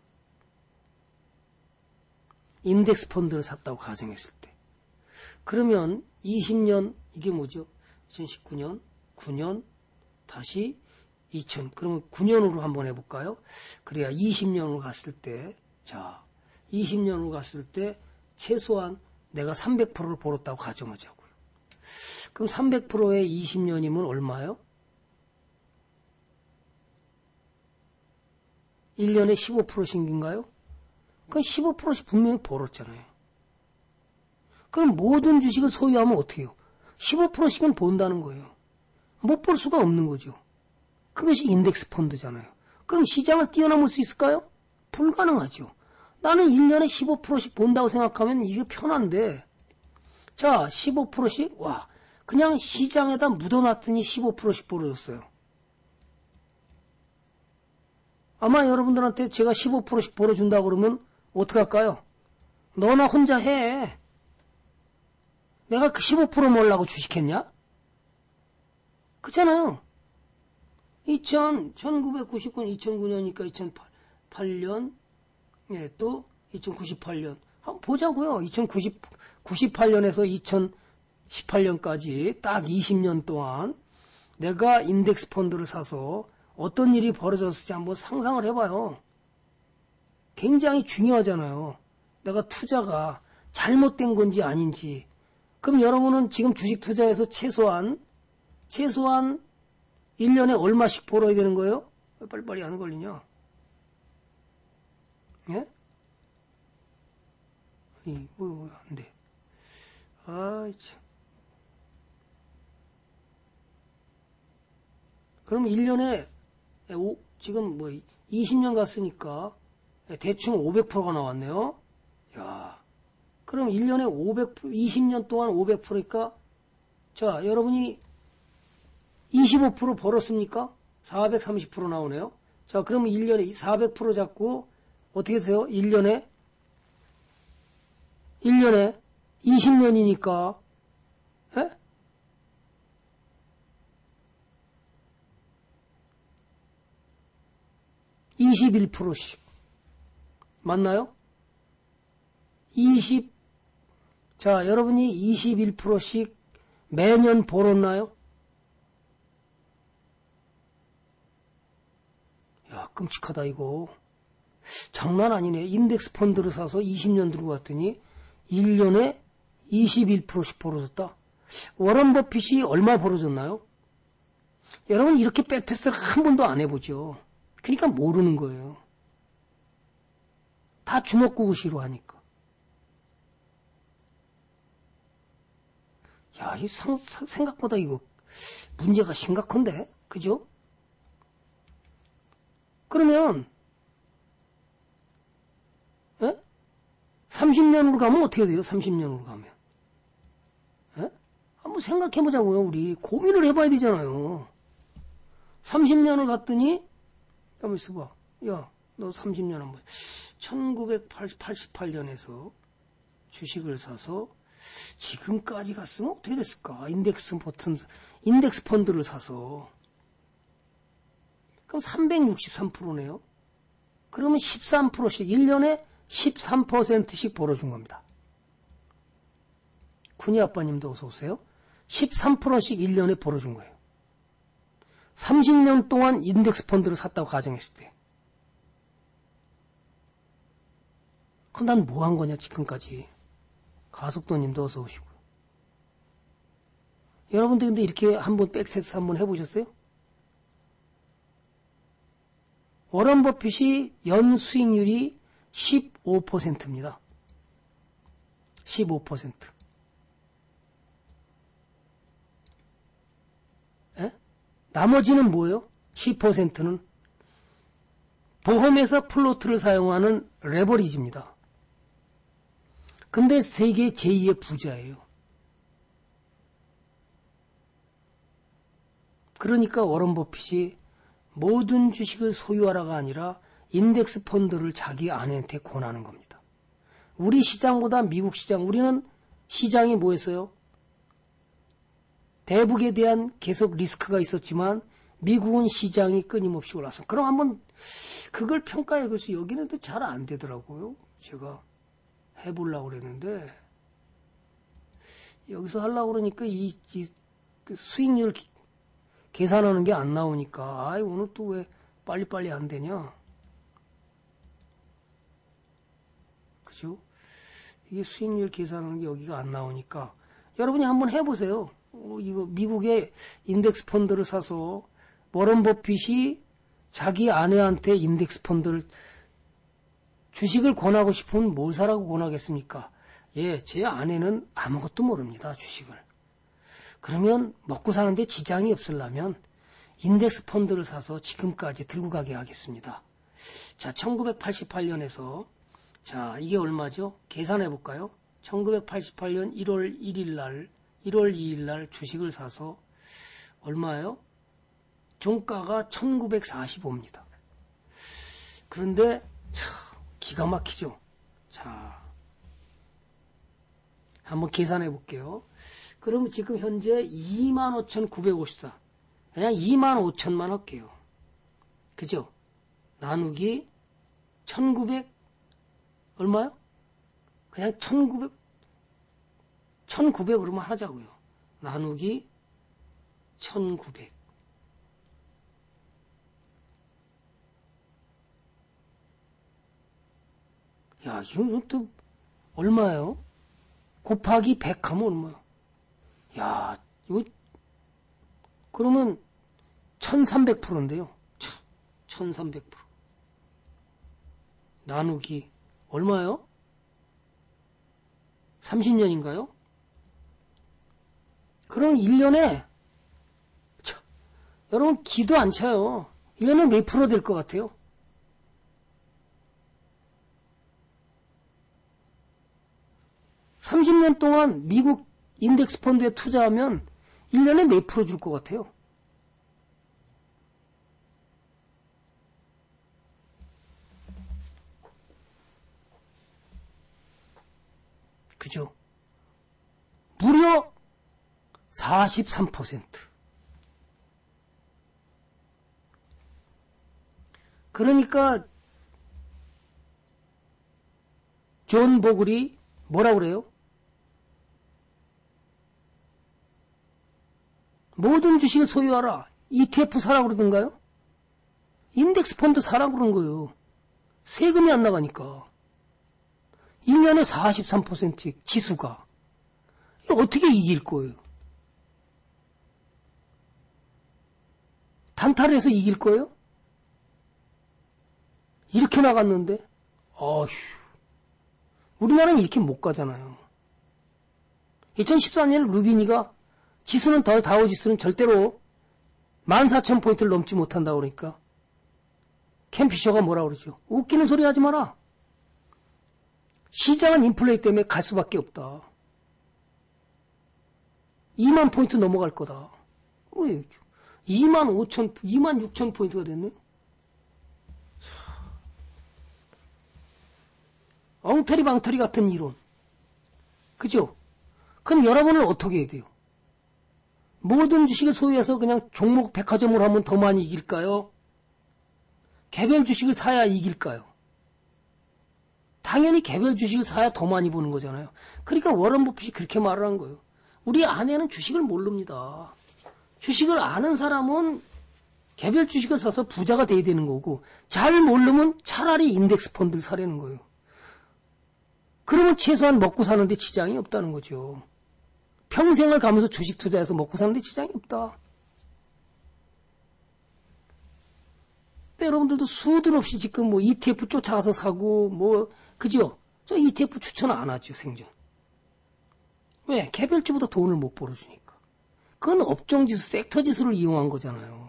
인덱스 펀드를 샀다고 가정했을 때. 그러면 이십 년, 이게 뭐죠? 이천십구 년, 구 년, 다시 이천, 그러면 구 년으로 한번 해볼까요? 그래야 이십 년으로 갔을 때, 자, 이십 년으로 갔을 때 최소한 내가 삼백 퍼센트를 벌었다고 가정하자고요. 그럼 삼백 퍼센트에 이십 년이면 얼마요? 일 년에 십오 퍼센트씩인가요? 그럼 십오 퍼센트씩 분명히 벌었잖아요. 그럼 모든 주식을 소유하면 어떻게 해요? 십오 퍼센트씩은 본다는 거예요. 못 볼 수가 없는 거죠. 그것이 인덱스 펀드잖아요. 그럼 시장을 뛰어넘을 수 있을까요? 불가능하죠. 나는 일 년에 십오 퍼센트씩 본다고 생각하면 이게 편한데, 자, 십오 퍼센트씩, 와, 그냥 시장에다 묻어놨더니 십오 퍼센트씩 벌어졌어요. 아마 여러분들한테 제가 십오 퍼센트씩 벌어준다고 그러면 어떡할까요? 너나 혼자 해. 내가 그 십오 퍼센트 몰라고 주식했냐? 그렇잖아요. 이천, 천구백구십구 년, 이천구 년이니까 이천팔 년, 예, 또 이천구십팔 년. 한번 보자고요. 이천구십팔 년에서 이천십팔 년까지 딱 이십 년 동안 내가 인덱스 펀드를 사서 어떤 일이 벌어졌을지 한번 상상을 해봐요. 굉장히 중요하잖아요. 내가 투자가 잘못된 건지 아닌지. 그럼 여러분은 지금 주식 투자에서 최소한 최소한 일 년에 얼마씩 벌어야 되는 거예요? 왜 빨리빨리 안 걸리냐? 예? 아니, 뭐, 뭐, 안 돼. 아이, 참. 그럼 일 년에, 오, 지금 뭐, 이십 년 갔으니까, 대충 오백 퍼센트가 나왔네요? 야, 그럼 일 년에 오백 퍼센트, 이십 년 동안 오백 퍼센트니까, 자, 여러분이 이십오 퍼센트 벌었습니까? 사백삼십 퍼센트 나오네요. 자, 그러면 일 년에 사백 퍼센트 잡고, 어떻게 돼요? 일 년에? 일 년에 이십 년이니까, 에? 이십일 퍼센트씩. 맞나요? 이십, 자, 여러분이 이십일 퍼센트씩 매년 벌었나요? 야, 끔찍하다, 이거. 장난 아니네. 인덱스 펀드를 사서 이십 년 들고 갔더니 일 년에 이십일 퍼센트씩 벌어졌다. 워런 버핏이 얼마 벌어졌나요? 여러분 이렇게 백테스트를 한 번도 안 해보죠. 그러니까 모르는 거예요. 다 주먹구구시로 하니까. 야, 이 상, 생각보다 이거 문제가 심각한데? 그죠? 그러면 에? 삼십 년으로 가면 어떻게 돼요? 삼십 년으로 가면. 에? 한번 생각해보자고요. 우리 고민을 해봐야 되잖아요. 삼십 년을 갔더니 가만 있어봐. 야, 너 삼십 년 한번 천구백팔십팔 년에서 주식을 사서 지금까지 갔으면 어떻게 됐을까? 인덱스 버튼, 인덱스 펀드를 사서. 그럼 삼백육십삼 퍼센트네요. 그러면 십삼 퍼센트씩, 일 년에 십삼 퍼센트씩 벌어준 겁니다. 군이 아빠님도 어서 오세요. 십삼 퍼센트씩 일 년에 벌어준 거예요. 삼십 년 동안 인덱스 펀드를 샀다고 가정했을 때. 그럼 난 뭐 한 거냐, 지금까지. 가속도님도 어서 오시고. 여러분들 근데 이렇게 한번 백세스 한번 해보셨어요? 워런 버핏이 연 수익률이 십오 퍼센트입니다. 십오 퍼센트. 에? 나머지는 뭐예요? 십 퍼센트는 보험에서 플로트를 사용하는 레버리지입니다. 근데 세계 제이의 부자예요. 그러니까 워런 버핏이 모든 주식을 소유하라가 아니라 인덱스 펀드를 자기 아내한테 권하는 겁니다. 우리 시장보다 미국 시장, 우리는 시장이 뭐였어요? 대북에 대한 계속 리스크가 있었지만 미국은 시장이 끊임없이 올랐어. 그럼 한번 그걸 평가해 보세요. 여기는 또 잘 안 되더라고요. 제가 해보려고 그랬는데 여기서 하려고 그러니까 이, 이 수익률 기, 계산하는 게 안 나오니까 아이 오늘 또 왜 빨리빨리 안 되냐. 그죠? 이게 수익률 계산하는 게 여기가 안 나오니까 여러분이 한번 해보세요. 어, 이거 미국의 인덱스 펀드를 사서 워런 버핏이 자기 아내한테 인덱스 펀드를 주식을 권하고 싶으면 뭘 사라고 권하겠습니까? 예, 제 아내는 아무것도 모릅니다. 주식을. 그러면 먹고 사는데 지장이 없으려면 인덱스 펀드를 사서 지금까지 들고 가게 하겠습니다. 자, 천구백팔십팔 년에서 자, 이게 얼마죠? 계산해 볼까요? 천구백팔십팔 년 일월 일일 날, 일월 이일 날 주식을 사서 얼마예요? 종가가 천구백사십오입니다. 그런데 참 기가 막히죠. 자, 한번 계산해 볼게요. 그럼 지금 현재 이만 오천구백오십사. 그냥 이만 오천만 할게요. 그죠? 나누기 천구백 얼마요? 그냥 천구백 천구백으로만 하자고요. 나누기 천구백. 야, 이거 또 얼마예요? 곱하기 백 하면 얼마야? 야, 이거 그러면 천삼백 퍼센트인데요. 차, 천삼백 퍼센트. 나누기 얼마요? 삼십 년인가요? 그럼 일 년에 차, 여러분 기도 안 차요. 일 년에 몇 프로 될 것 같아요? 삼십 년 동안 미국 인덱스 펀드에 투자하면 일 년에 몇 프로 줄 것 같아요? 그죠? 무려 사십삼 퍼센트. 그러니까 존 보글이 뭐라고 그래요? 모든 주식을 소유하라. 이티에프 사라고 그러던가요? 인덱스 펀드 사라고 그런 거예요. 세금이 안 나가니까. 일 년에 사십삼 퍼센트 지수가. 이거 어떻게 이길 거예요? 단타를 해서 이길 거예요? 이렇게 나갔는데, 어휴, 우리나라는 이렇게 못 가잖아요. 이천십사 년 루비니가 지수는 더 다우지수는 절대로 만 사천 포인트를 넘지 못한다고 그러니까 캠피셔가 뭐라 그러죠? 웃기는 소리 하지 마라. 시장은 인플레이 때문에 갈 수밖에 없다. 이만 포인트 넘어갈 거다. 왜? 이만 오천, 이만 육천 포인트가 됐네? 엉터리 방터리 같은 이론. 그죠? 그럼 여러분은 어떻게 해야 돼요? 모든 주식을 소유해서 그냥 종목 백화점으로 하면 더 많이 이길까요? 개별 주식을 사야 이길까요? 당연히 개별 주식을 사야 더 많이 버는 거잖아요. 그러니까 워런 버핏이 그렇게 말을 한 거예요. 우리 아내는 주식을 모릅니다. 주식을 아는 사람은 개별 주식을 사서 부자가 돼야 되는 거고, 잘 모르면 차라리 인덱스 펀드를 사려는 거예요. 그러면 최소한 먹고 사는데 지장이 없다는 거죠. 평생을 가면서 주식 투자해서 먹고 사는데 지장이 없다. 근데 여러분들도 수들 없이 지금 뭐 이티에프 쫓아가서 사고, 뭐, 그죠? 저 이티에프 추천 안 하죠, 생전. 왜? 개별주보다 돈을 못 벌어주니까. 그건 업종지수, 섹터지수를 이용한 거잖아요.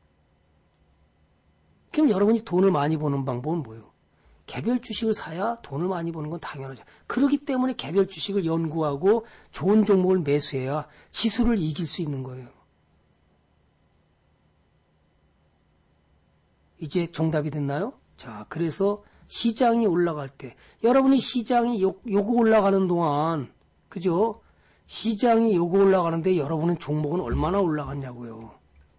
그럼 여러분이 돈을 많이 버는 방법은 뭐예요? 개별 주식을 사야 돈을 많이 버는 건 당연하죠. 그렇기 때문에 개별 주식을 연구하고 좋은 종목을 매수해야 지수를 이길 수 있는 거예요. 이제 정답이 됐나요? 자, 그래서 시장이 올라갈 때, 여러분이 시장이 요, 요거 올라가는 동안, 그죠? 시장이 요거 올라가는데 여러분은 종목은 얼마나 올라갔냐고요.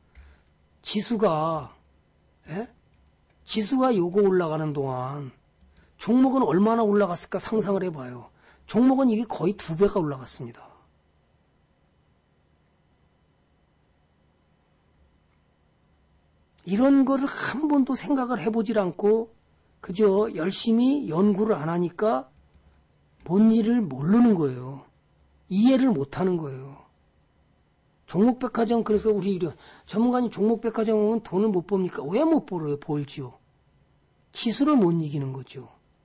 지수가, 예? 지수가 요거 올라가는 동안 종목은 얼마나 올라갔을까 상상을 해봐요. 종목은 이게 거의 두 배가 올라갔습니다. 이런 거를 한 번도 생각을 해보질 않고 그저 열심히 연구를 안 하니까 뭔 일을 모르는 거예요. 이해를 못하는 거예요. 종목백화점, 그래서 우리 이런 전문가님 종목백화점 오면 돈을 못 법니까? 왜 못 벌어요? 벌지요. 지수를 못 이기는 거죠.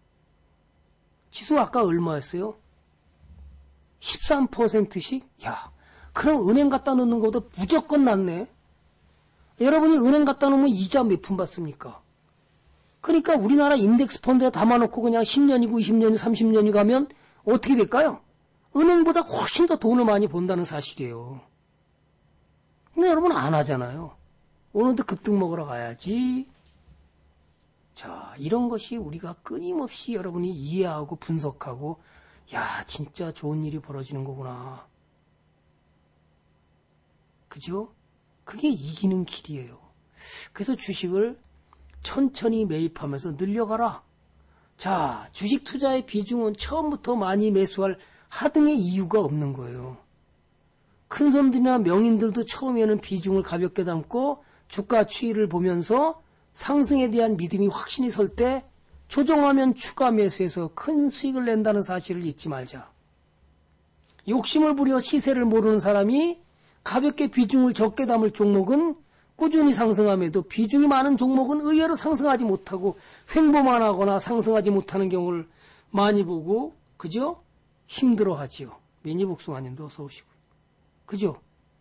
지수 아까 얼마였어요? 십삼 퍼센트씩? 야, 그럼 은행 갖다 놓는 것보다 무조건 낫네. 여러분이 은행 갖다 놓으면 이자 몇 푼 받습니까? 그러니까 우리나라 인덱스 펀드에 담아놓고 그냥 십 년이고 이십 년이고 삼십 년이 가면 어떻게 될까요? 은행보다 훨씬 더 돈을 많이 번다는 사실이에요. 근데 여러분 안 하잖아요. 오늘도 급등 먹으러 가야지. 자, 이런 것이 우리가 끊임없이 여러분이 이해하고 분석하고, 야, 진짜 좋은 일이 벌어지는 거구나. 그죠? 그게 이기는 길이에요. 그래서 주식을 천천히 매입하면서 늘려가라. 자, 주식 투자의 비중은 처음부터 많이 매수할 하등의 이유가 없는 거예요. 큰 손들이나 명인들도 처음에는 비중을 가볍게 담고 주가 추이를 보면서 상승에 대한 믿음이 확신이 설 때 조정하면 추가 매수해서 큰 수익을 낸다는 사실을 잊지 말자. 욕심을 부려 시세를 모르는 사람이 가볍게 비중을 적게 담을 종목은 꾸준히 상승함에도 비중이 많은 종목은 의외로 상승하지 못하고 횡보만 하거나 상승하지 못하는 경우를 많이 보고, 그죠? 힘들어하지요. 매니복숭아님도 어서 오시고. 그죠?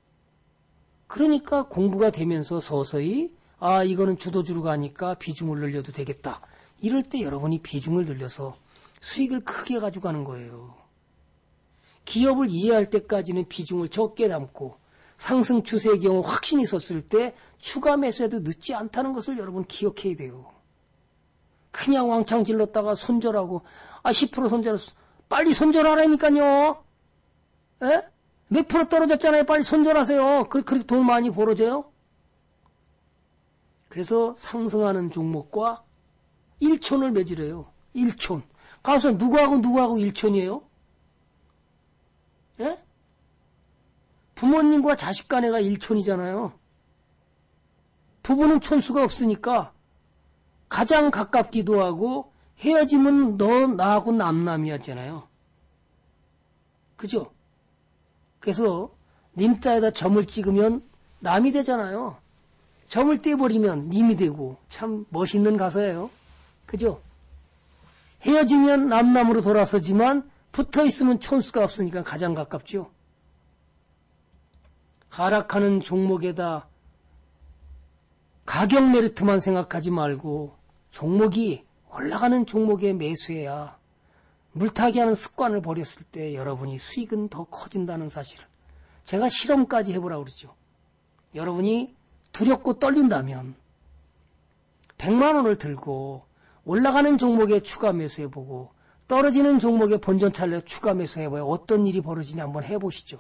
그러니까 공부가 되면서 서서히 아, 이거는 주도주로 가니까 비중을 늘려도 되겠다. 이럴 때 여러분이 비중을 늘려서 수익을 크게 가져가는 거예요. 기업을 이해할 때까지는 비중을 적게 담고 상승 추세의 경우 확신이 섰을 때 추가 매수해도 늦지 않다는 것을 여러분 기억해야 돼요. 그냥 왕창 질렀다가 손절하고 아 십 퍼센트 손절했어. 빨리 손절하라니까요. 에? 몇 프로 떨어졌잖아요. 빨리 손절하세요. 그렇게, 그렇게 돈 많이 벌어져요? 그래서 상승하는 종목과 일촌을 맺으래요. 일촌. 가서 누구하고 누구하고 일촌이에요? 예? 부모님과 자식 간에가 일촌이잖아요. 부부는 촌수가 없으니까 가장 가깝기도 하고 헤어지면 너 나하고 남남이었잖아요. 그죠? 그래서 님자에다 점을 찍으면 남이 되잖아요. 점을 떼버리면 님이 되고 참 멋있는 가사예요. 그죠? 헤어지면 남남으로 돌아서지만 붙어있으면 촌수가 없으니까 가장 가깝죠. 하락하는 종목에다 가격 메리트만 생각하지 말고 종목이 올라가는 종목에 매수해야 물타기 하는 습관을 버렸을 때 여러분이 수익은 더 커진다는 사실을 제가 실험까지 해보라고 그러죠. 여러분이 두렵고 떨린다면 백만 원을 들고 올라가는 종목에 추가 매수해보고 떨어지는 종목에 본전 차례 추가 매수해봐야 어떤 일이 벌어지냐 한번 해보시죠.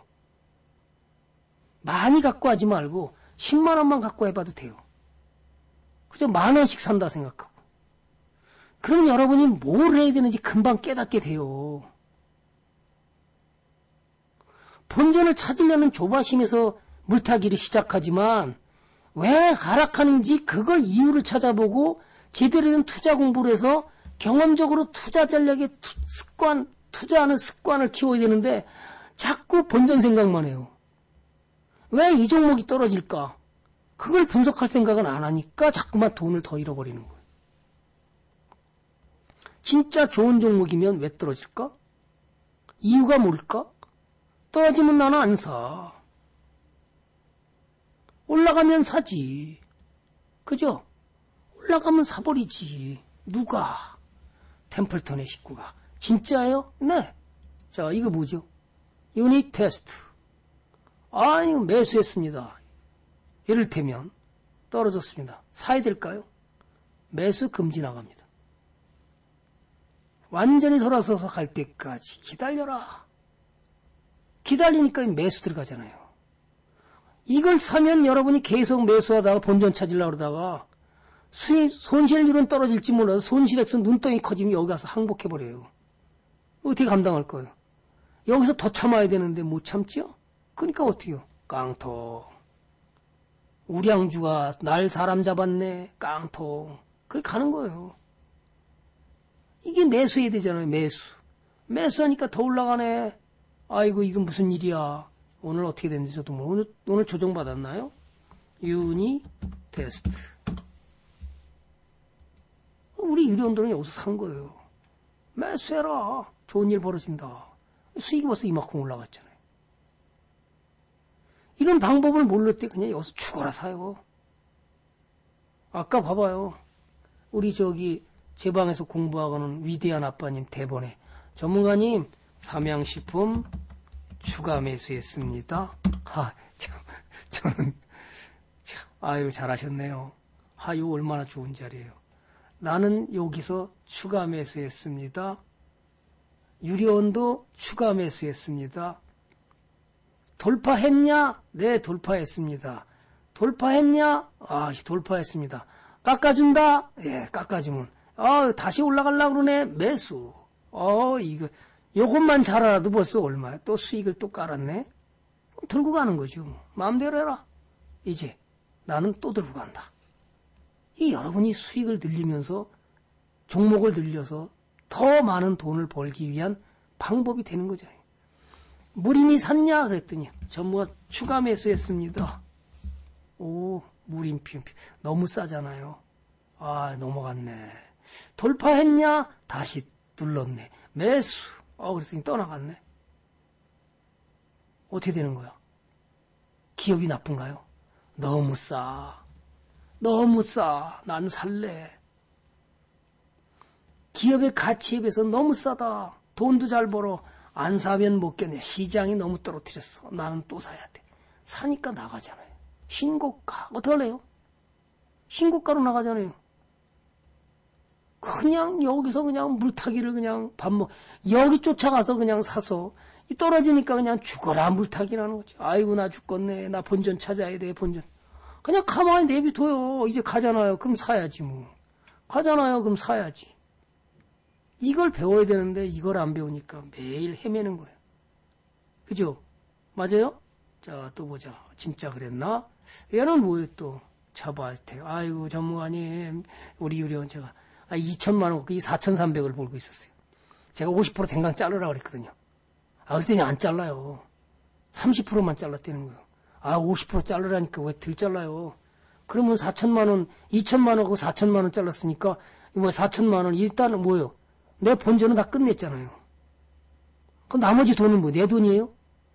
많이 갖고 하지 말고 십만 원만 갖고 해봐도 돼요. 그죠? 만 원씩 산다 생각하고. 그럼 여러분이 뭘 해야 되는지 금방 깨닫게 돼요. 본전을 찾으려는 조바심에서 물타기를 시작하지만 왜 하락하는지 그걸 이유를 찾아보고 제대로 된 투자 공부를 해서 경험적으로 투자 전략의 투, 습관, 투자하는 습관을 키워야 되는데 자꾸 본전 생각만 해요. 왜 이 종목이 떨어질까? 그걸 분석할 생각은 안 하니까 자꾸만 돈을 더 잃어버리는 거예요. 진짜 좋은 종목이면 왜 떨어질까? 이유가 뭘까? 떨어지면 나는 안 사. 올라가면 사지. 그죠? 올라가면 사버리지. 누가? 템플턴의 식구가. 진짜예요? 네. 자, 이거 뭐죠? 유닛 테스트. 아, 이거 매수했습니다. 이를테면 떨어졌습니다. 사야 될까요? 매수 금지 나갑니다. 완전히 돌아서서 갈 때까지 기다려라. 기다리니까 매수 들어가잖아요. 이걸 사면 여러분이 계속 매수하다가 본전 찾으려고 그러다가 수익, 손실률은 떨어질지 몰라도 손실액수 눈덩이 커지면 여기 가서 항복해버려요. 어떻게 감당할 거예요? 여기서 더 참아야 되는데 못 참죠? 그러니까 어떻게요? 깡통. 우량주가 날 사람 잡았네. 깡통. 그렇게 가는 거예요. 이게 매수해야 되잖아요. 매수. 매수하니까 더 올라가네. 아이고 이건 무슨 일이야. 오늘 어떻게 됐는지 저도 뭐 오늘, 오늘 조정받았나요? 유니 테스트. 우리 유료원들은 여기서 산 거예요. 매수해라. 좋은 일 벌어진다. 수익이 벌써 이만큼 올라갔잖아요. 이런 방법을 모를 때 그냥 여기서 죽어라 사요. 아까 봐봐요. 우리 저기 제 방에서 공부하고는 위대한 아빠님 대본에 전문가님 삼양식품 추가 매수했습니다. 아, 참, 저는 참, 아유 잘하셨네요. 아유 얼마나 좋은 자리예요. 나는 여기서 추가 매수했습니다. 유료원도 추가 매수했습니다. 돌파했냐? 네, 돌파했습니다. 돌파했냐? 아, 돌파했습니다. 깎아준다? 예, 깎아주면. 아, 다시 올라가려고 그러네? 매수. 어, 이거, 요것만 잘 알아도 벌써 얼마야? 또 수익을 또 깔았네? 들고 가는 거죠. 마음대로 해라. 이제, 나는 또 들고 간다. 이 여러분이 수익을 늘리면서, 종목을 늘려서 더 많은 돈을 벌기 위한 방법이 되는 거잖아요. 무림이 샀냐? 그랬더니 전무가 추가 매수했습니다. 오, 무림 피운피 너무 싸잖아요. 아, 넘어갔네. 돌파했냐? 다시 눌렀네. 매수. 어, 그랬더니 떠나갔네. 어떻게 되는 거야? 기업이 나쁜가요? 너무 싸. 너무 싸. 난 살래. 기업의 가치에 비해서 너무 싸다. 돈도 잘 벌어. 안 사면 못 견뎌. 시장이 너무 떨어뜨렸어. 나는 또 사야 돼. 사니까 나가잖아요. 신고가. 어떡할래요? 신고가로 나가잖아요. 그냥 여기서 그냥 물타기를 그냥 밥 먹, 여기 쫓아가서 그냥 사서 떨어지니까 그냥 죽어라 물타기라는 거지. 아이고 나 죽겠네. 나 본전 찾아야 돼. 본전. 그냥 가만히 내비둬요. 이제 가잖아요. 그럼 사야지 뭐. 가잖아요. 그럼 사야지. 이걸 배워야 되는데 이걸 안 배우니까 매일 헤매는 거예요. 그죠? 맞아요? 자, 또 보자. 진짜 그랬나? 얘는 뭐예요 또? 자바이텍. 아이고 전문가님 우리 유리원 제가 아, 이천만 원, 이 사천삼백을 벌고 있었어요. 제가 오십 퍼센트 댕강 자르라고 그랬거든요. 아, 그랬더니 안 잘라요. 삼십 퍼센트만 잘랐다는 거예요. 아, 오십 퍼센트 자르라니까 왜 덜 잘라요? 그러면 사천만 원, 이천만 원하고 사천만 원 잘랐으니까 뭐 사천만 원 일단은 뭐요? 내 본전은 다 끝냈잖아요. 그럼 나머지 돈은 뭐 내 돈이에요?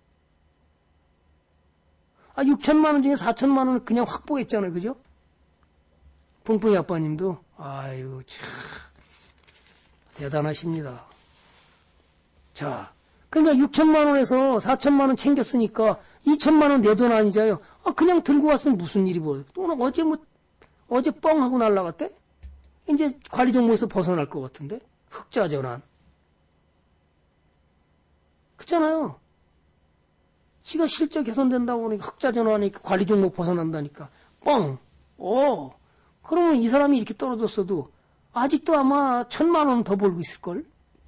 아, 육천만 원 중에 사천만 원을 그냥 확보했잖아요. 그죠? 뿡뿡이 아빠님도 아유 참 대단하십니다. 자, 그러니까 육천만 원에서 사천만 원 챙겼으니까 이천만 원 내 돈 아니잖아요. 아, 그냥 들고 왔으면 무슨 일이 뭐. 오늘 어제 뭐, 어제 뻥 하고 날라갔대? 이제 관리 종목에서 벗어날 것 같은데? 흑자 전환. 그렇잖아요. 지가 실적 개선된다고 하니까 흑자 전환하니까 관리 종목 벗어난다니까. 뻥! 오! 그러면 이 사람이 이렇게 떨어졌어도 아직도 아마 천만 원 더 벌고 있을걸?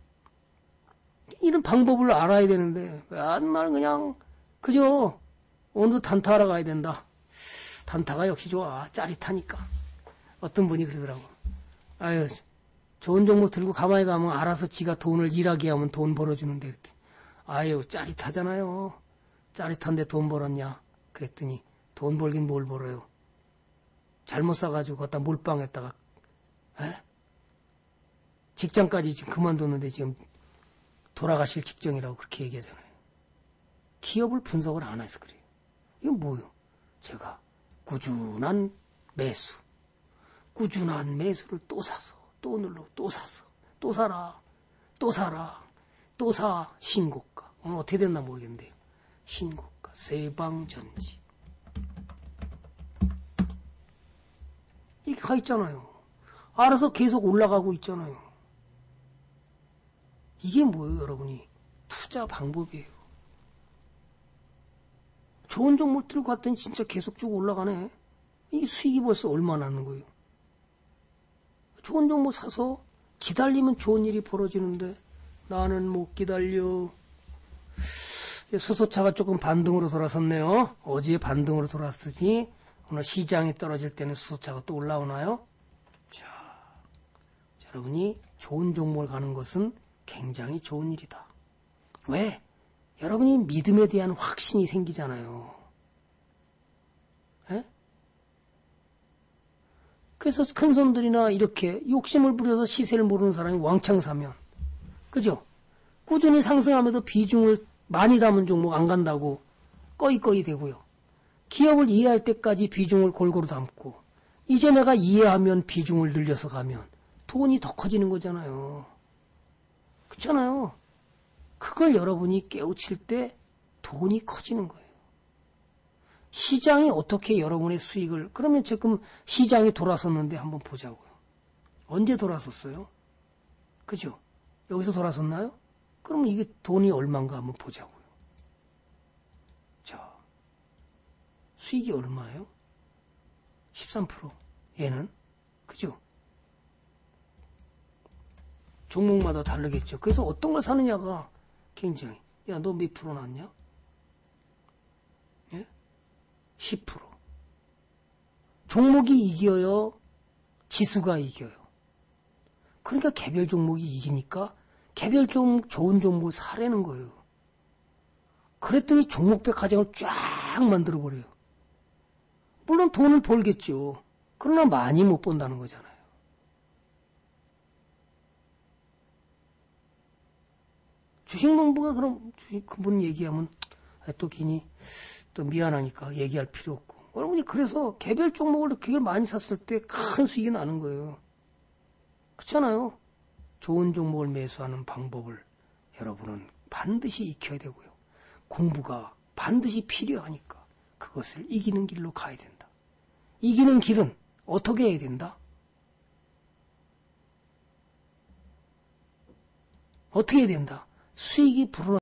이런 방법을 알아야 되는데, 맨날 그냥, 그죠? 오늘도 단타하러 가야 된다. 단타가 역시 좋아. 짜릿하니까. 어떤 분이 그러더라고. 아유, 좋은 종목 들고 가만히 가면 알아서 지가 돈을 일하게 하면 돈 벌어주는데. 그랬더니, 아유, 짜릿하잖아요. 짜릿한데 돈 벌었냐? 그랬더니, 돈 벌긴 뭘 벌어요. 잘못 사가지고 갖다 몰빵했다가, 에? 직장까지 지금 그만뒀는데 지금 돌아가실 직전이라고 그렇게 얘기하잖아요. 기업을 분석을 안 해서 그래요. 이건 뭐요? 제가 꾸준한 매수, 꾸준한 매수를 또 사서, 또 눌러, 또 사서, 또 사라, 또 사라, 또 사, 신고가. 오늘 어떻게 됐나 모르겠는데요. 신고가, 세방전지. 이렇게 가 있잖아요. 알아서 계속 올라가고 있잖아요. 이게 뭐예요, 여러분이? 투자 방법이에요. 좋은 종목 들고 갔더니 진짜 계속 쭉 올라가네. 이게 수익이 벌써 얼마나 나는 거예요. 좋은 종목 사서 기다리면 좋은 일이 벌어지는데 나는 못 기다려. 수소차가 조금 반등으로 돌아섰네요. 어제 반등으로 돌았으지. 오늘 시장이 떨어질 때는 수소차가 또 올라오나요? 자, 자, 여러분이 좋은 종목을 가는 것은 굉장히 좋은 일이다. 왜? 여러분이 믿음에 대한 확신이 생기잖아요. 에? 그래서 큰 손들이나 이렇게 욕심을 부려서 시세를 모르는 사람이 왕창 사면, 그죠? 꾸준히 상승하면서 비중을 많이 담은 종목 안 간다고 꺼이꺼이 되고요. 기업을 이해할 때까지 비중을 골고루 담고, 이제 내가 이해하면 비중을 늘려서 가면 돈이 더 커지는 거잖아요. 그렇잖아요. 그걸 여러분이 깨우칠 때 돈이 커지는 거예요. 시장이 어떻게 여러분의 수익을, 그러면 지금 시장이 돌아섰는데 한번 보자고요. 언제 돌아섰어요? 그죠? 여기서 돌아섰나요? 그럼 이게 돈이 얼마인가 한번 보자고요. 자, 수익이 얼마예요? 십삼 퍼센트. 얘는, 그죠? 종목마다 다르겠죠. 그래서 어떤 걸 사느냐가 굉장히, 야, 너 몇 프로 났냐? 예? 십 퍼센트. 종목이 이겨요? 지수가 이겨요? 그러니까 개별 종목이 이기니까 개별 종 좋은 종목을 사라는 거예요. 그랬더니 종목백화점을 쫙 만들어버려요. 물론 돈을 벌겠죠. 그러나 많이 못 번다는 거잖아요. 주식농부가 그럼 그분 얘기하면 또 괜히 또 미안하니까 얘기할 필요 없고. 여러분이 그래서 개별 종목을 그걸 많이 샀을 때 큰 수익이 나는 거예요. 그렇잖아요. 좋은 종목을 매수하는 방법을 여러분은 반드시 익혀야 되고요. 공부가 반드시 필요하니까 그것을 이기는 길로 가야 된다. 이기는 길은 어떻게 해야 된다? 어떻게 해야 된다? 수익이 불어나